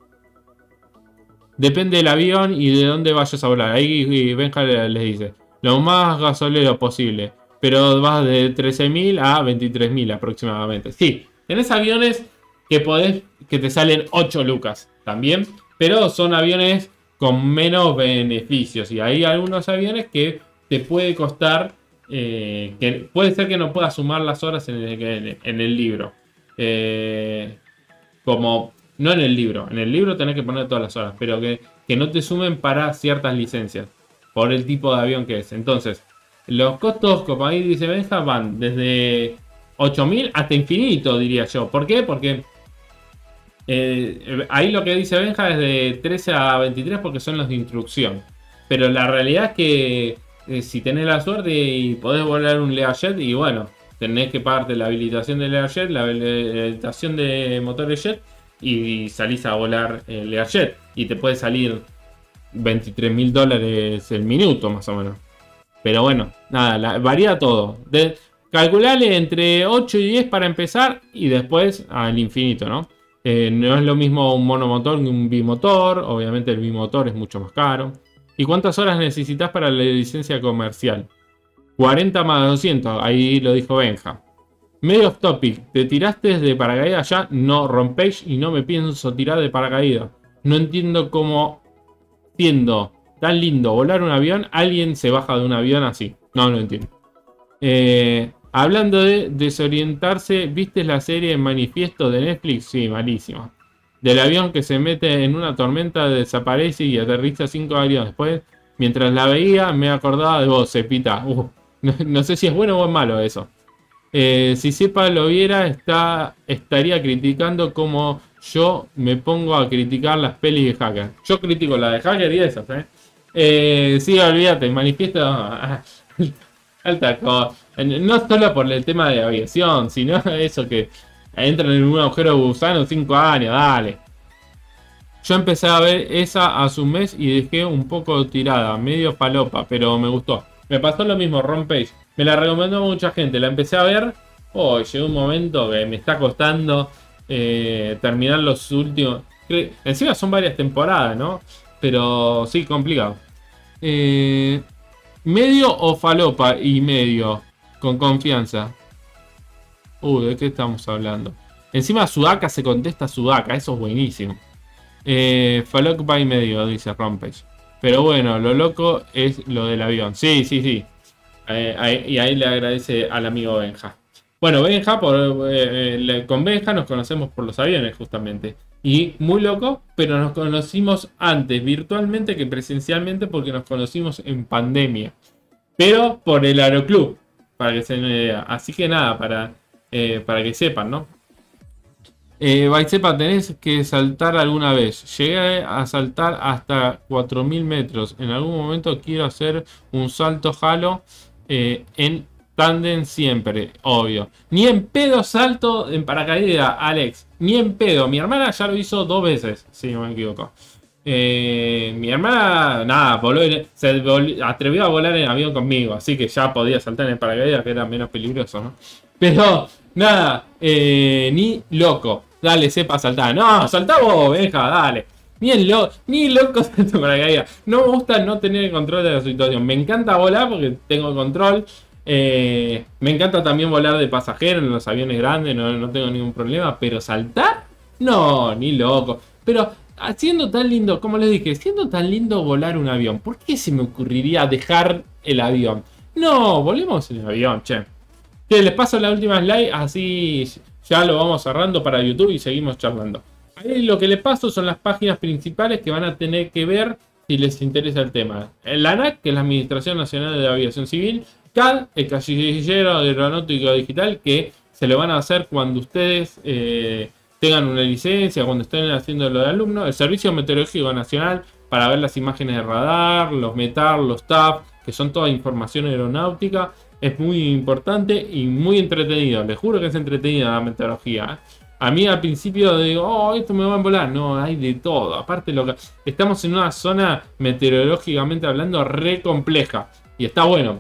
depende del avión y de dónde vayas a volar. Ahí Benja les dice, lo más gasolero posible, pero vas de trece mil a veintitrés mil aproximadamente. Sí, tenés aviones que podés, que te salen ocho lucas también, Pero son aviones con menos beneficios. Y hay algunos aviones que te puede costar, eh, que puede ser que no puedas sumar las horas en el, en el libro. Eh, como, no en el libro. En el libro tenés que poner todas las horas. Pero que, que no te sumen para ciertas licencias. Por el tipo de avión que es. Entonces, los costos, como ahí dice Benja, van desde ocho mil hasta infinito, diría yo. ¿Por qué? Porque eh, ahí lo que dice Benja es de trece a veintitrés porque son los de instrucción. Pero la realidad es que eh, si tenés la suerte y podés volar un Learjet, y bueno, tenés que pagarte la habilitación de Learjet, la habilitación de motores jet, y salís a volar el Learjet. Y te puede salir veintitrés mil dólares el minuto, más o menos. Pero bueno, nada, la, varía todo. De, calculale entre ocho y diez para empezar y después al infinito, ¿no? Eh, no es lo mismo un monomotor que un bimotor. Obviamente el bimotor es mucho más caro. ¿Y cuántas horas necesitas para la licencia comercial? cuarenta más doscientos, ahí lo dijo Benja. Medio off topic, ¿te tiraste de paracaídas ya? No, rompéis y no me pienso tirar de paracaídas. No entiendo cómo, siendo tan lindo volar un avión, alguien se baja de un avión así. No, no entiendo. Eh, hablando de desorientarse, ¿viste la serie Manifiesto de Netflix? Sí, malísima. Del avión que se mete en una tormenta, desaparece y aterriza cinco años después. Mientras la veía, me acordaba de vos, Cepita. Uh, no, no sé si es bueno o es malo eso. Eh, si Sepa lo viera, está, estaría criticando como yo me pongo a criticar las pelis de Hacker. Yo critico la de Hacker y esas, ¿eh? Eh, sí, olvídate, manifiesto. Alta cosa. No solo por el tema de aviación, sino eso que entran en un agujero de gusano cinco años, dale. Yo empecé a ver esa hace un mes y dejé un poco tirada, medio palopa, pero me gustó. Me pasó lo mismo, Ron Page. Me la recomendó mucha gente, la empecé a ver. Oh, llegó un momento que me está costando eh, terminar los últimos. Encima son varias temporadas, ¿no? Pero sí, complicado. Eh, medio o falopa y medio, con confianza. Uh, ¿de qué estamos hablando? Encima Sudaka se contesta Sudaka, eso es buenísimo. Eh, falopa y medio, dice Rompage. Pero bueno, lo loco es lo del avión. Sí, sí, sí. Eh, ahí, y ahí le agradece al amigo Benja. Bueno, Benja, por, eh, le, con Benja nos conocemos por los aviones justamente. Y muy loco, pero nos conocimos antes virtualmente que presencialmente porque nos conocimos en pandemia. Pero por el Aeroclub, para que se den una idea. Así que nada, para, eh, para que sepan, ¿no? Eh, Baicepa, tenés que saltar alguna vez. Llegué a saltar hasta cuatro mil metros. En algún momento quiero hacer un salto halo eh, en tándem siempre, obvio. Ni en pedo salto en paracaídas, Alex. Ni en pedo. Mi hermana ya lo hizo dos veces, si no me equivoco. Eh, mi hermana, nada, voló, se volvió, atrevió a volar en avión conmigo. Así que ya podía saltar en paracaídas, que era menos peligroso, ¿no? Pero, nada, eh, ni loco. Dale, sepa saltar. No, saltá vos, Benja, dale. Ni el lo, ni loco salto paracaídas. No me gusta no tener el control de la situación. Me encanta volar porque tengo el control. Eh, me encanta también volar de pasajero en los aviones grandes, no, no tengo ningún problema. Pero saltar, no, ni loco. Pero siendo tan lindo, como les dije, siendo tan lindo volar un avión, ¿por qué se me ocurriría dejar el avión? No, volemos en el avión, che. Que les paso la última slide, así ya lo vamos cerrando para YouTube y seguimos charlando. Ahí lo que les paso son las páginas principales que van a tener que ver si les interesa el tema. La ANAC, que es la Administración Nacional de Aviación Civil. C A D, el Casillero de Aeronáutico Digital, que se lo van a hacer cuando ustedes eh, tengan una licencia, cuando estén haciendo lo de alumno. El Servicio Meteorológico Nacional, para ver las imágenes de radar, los METAR, los T A F, que son toda información aeronáutica. Es muy importante y muy entretenido. Les juro que es entretenida la meteorología, ¿eh? A mí al principio digo, oh, esto me va a volar. No, hay de todo. Aparte, lo que... estamos en una zona meteorológicamente hablando re compleja. Y está bueno.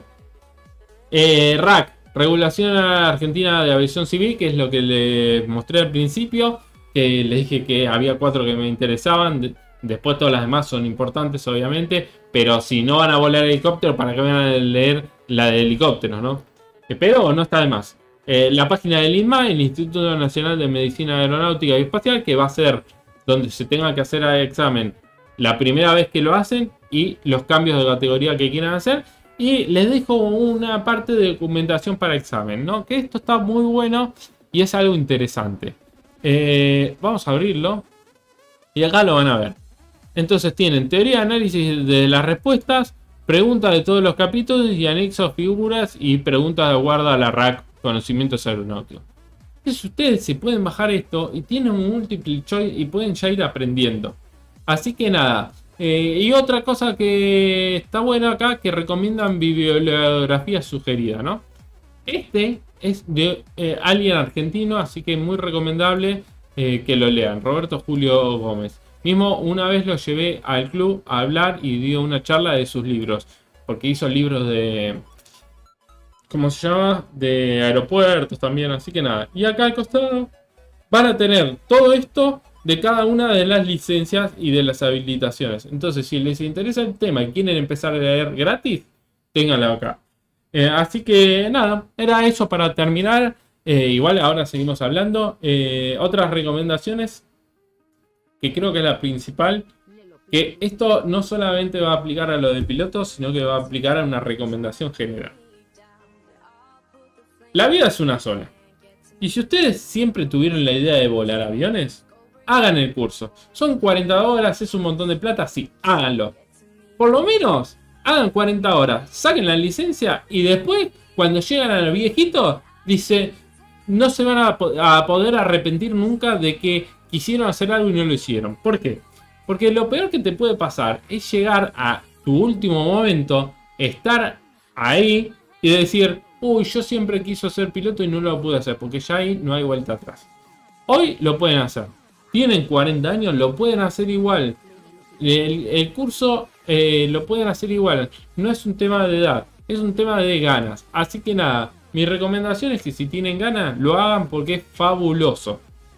Eh, R A C, Regulación Argentina de Aviación Civil, que es lo que les mostré al principio. Que les dije que había cuatro que me interesaban. Después todas las demás son importantes, obviamente. Pero si no van a volar helicóptero, ¿para qué van a leer la de helicópteros, no? Pero no está de más. Eh, la página del I N M A, el Instituto Nacional de Medicina Aeronáutica y Espacial, que va a ser donde se tenga que hacer el examen la primera vez que lo hacen y los cambios de categoría que quieran hacer. Y les dejo una parte de documentación para examen, ¿no? Que esto está muy bueno y es algo interesante. Eh, vamos a abrirlo. Y acá lo van a ver. Entonces tienen teoría, análisis de las respuestas, preguntas de todos los capítulos y anexos, figuras y preguntas de guarda a la R A C, conocimientos aeronáuticos. Entonces ustedes se pueden bajar esto y tienen un multiple choice y pueden ya ir aprendiendo. Así que nada. Eh, y otra cosa que está buena acá, que recomiendan bibliografía sugerida, ¿no? Este es de eh, alguien argentino, así que muy recomendable eh, que lo lean. Roberto Julio Gómez. Mismo una vez lo llevé al club a hablar y dio una charla de sus libros. Porque hizo libros de... ¿Cómo se llama? De aeropuertos también, así que nada. Y acá al costado van a tener todo esto de cada una de las licencias y de las habilitaciones. Entonces, si les interesa el tema y quieren empezar a leer gratis, ténganlo acá. Eh, así que nada, era eso para terminar. Eh, igual ahora seguimos hablando. Eh, otras recomendaciones, que creo que es la principal, que esto no solamente va a aplicar a lo de pilotos, sino que va a aplicar a una recomendación general. La vida es una sola. Y si ustedes siempre tuvieron la idea de volar aviones, hagan el curso. Son cuarenta horas, es un montón de plata, sí, háganlo. Por lo menos, hagan cuarenta horas, saquen la licencia y después, cuando llegan al viejito, dice, no se van a, po a poder arrepentir nunca de que quisieron hacer algo y no lo hicieron. ¿Por qué? Porque lo peor que te puede pasar es llegar a tu último momento, estar ahí y decir, uy, yo siempre quise ser piloto y no lo pude hacer, porque ya ahí no hay vuelta atrás. Hoy lo pueden hacer. Tienen cuarenta años, lo pueden hacer igual. El, el curso eh, lo pueden hacer igual. No es un tema de edad, es un tema de ganas. Así que nada, mi recomendación es que si tienen ganas, lo hagan porque es fabuloso.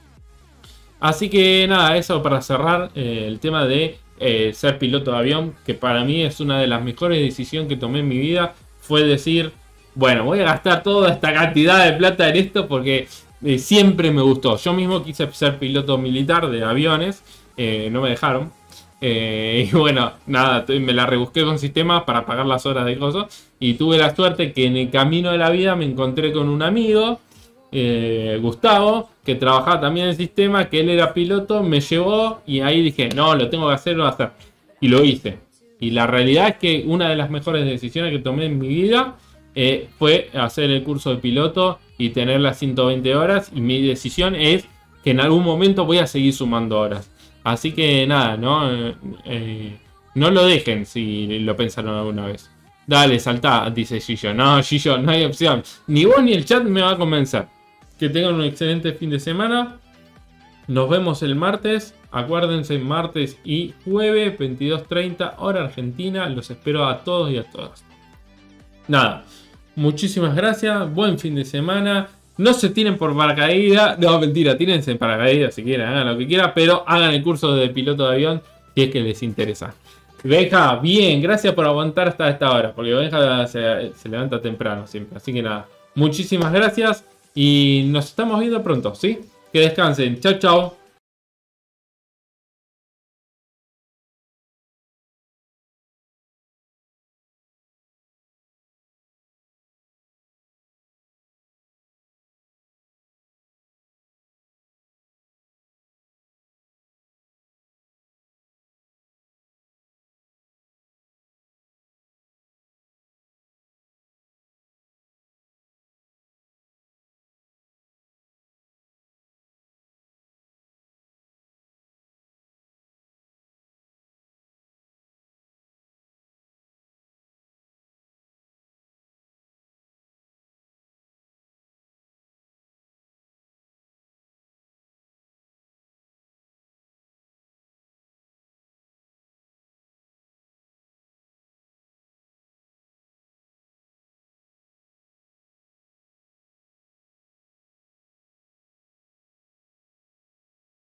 Así que nada, eso para cerrar eh, el tema de eh, ser piloto de avión, que para mí es una de las mejores decisiones que tomé en mi vida. Fue decir, bueno, voy a gastar toda esta cantidad de plata en esto porque... Eh, siempre me gustó. Yo mismo quise ser piloto militar de aviones. Eh, no me dejaron. Eh, y bueno, nada, me la rebusqué con sistemas para pagar las horas de cosas. Y tuve la suerte que en el camino de la vida me encontré con un amigo, eh, Gustavo, que trabajaba también en el sistema, que él era piloto, me llevó y ahí dije, no, lo tengo que hacer, lo voy a hacer. Y lo hice. Y la realidad es que una de las mejores decisiones que tomé en mi vida eh, fue hacer el curso de piloto y tener las ciento veinte horas, y mi decisión es que en algún momento voy a seguir sumando horas. Así que nada, no, eh, no lo dejen si lo pensaron alguna vez. Dale, saltá, dice Gillo. No, Gillo, no hay opción. Ni vos ni el chat me va a convencer. Que tengan un excelente fin de semana. Nos vemos el martes. Acuérdense, martes y jueves, veintidós treinta, hora argentina. Los espero a todos y a todas. Nada. Muchísimas gracias, buen fin de semana. No se tiren por paracaídas. No, mentira, tírense en paracaídas si quieren, hagan lo que quieran. Pero hagan el curso de piloto de avión si es que les interesa. Benja, bien, gracias por aguantar hasta esta hora. Porque Benja se, se levanta temprano siempre. Así que nada, muchísimas gracias. Y nos estamos viendo pronto, ¿sí? Que descansen. Chao, chao.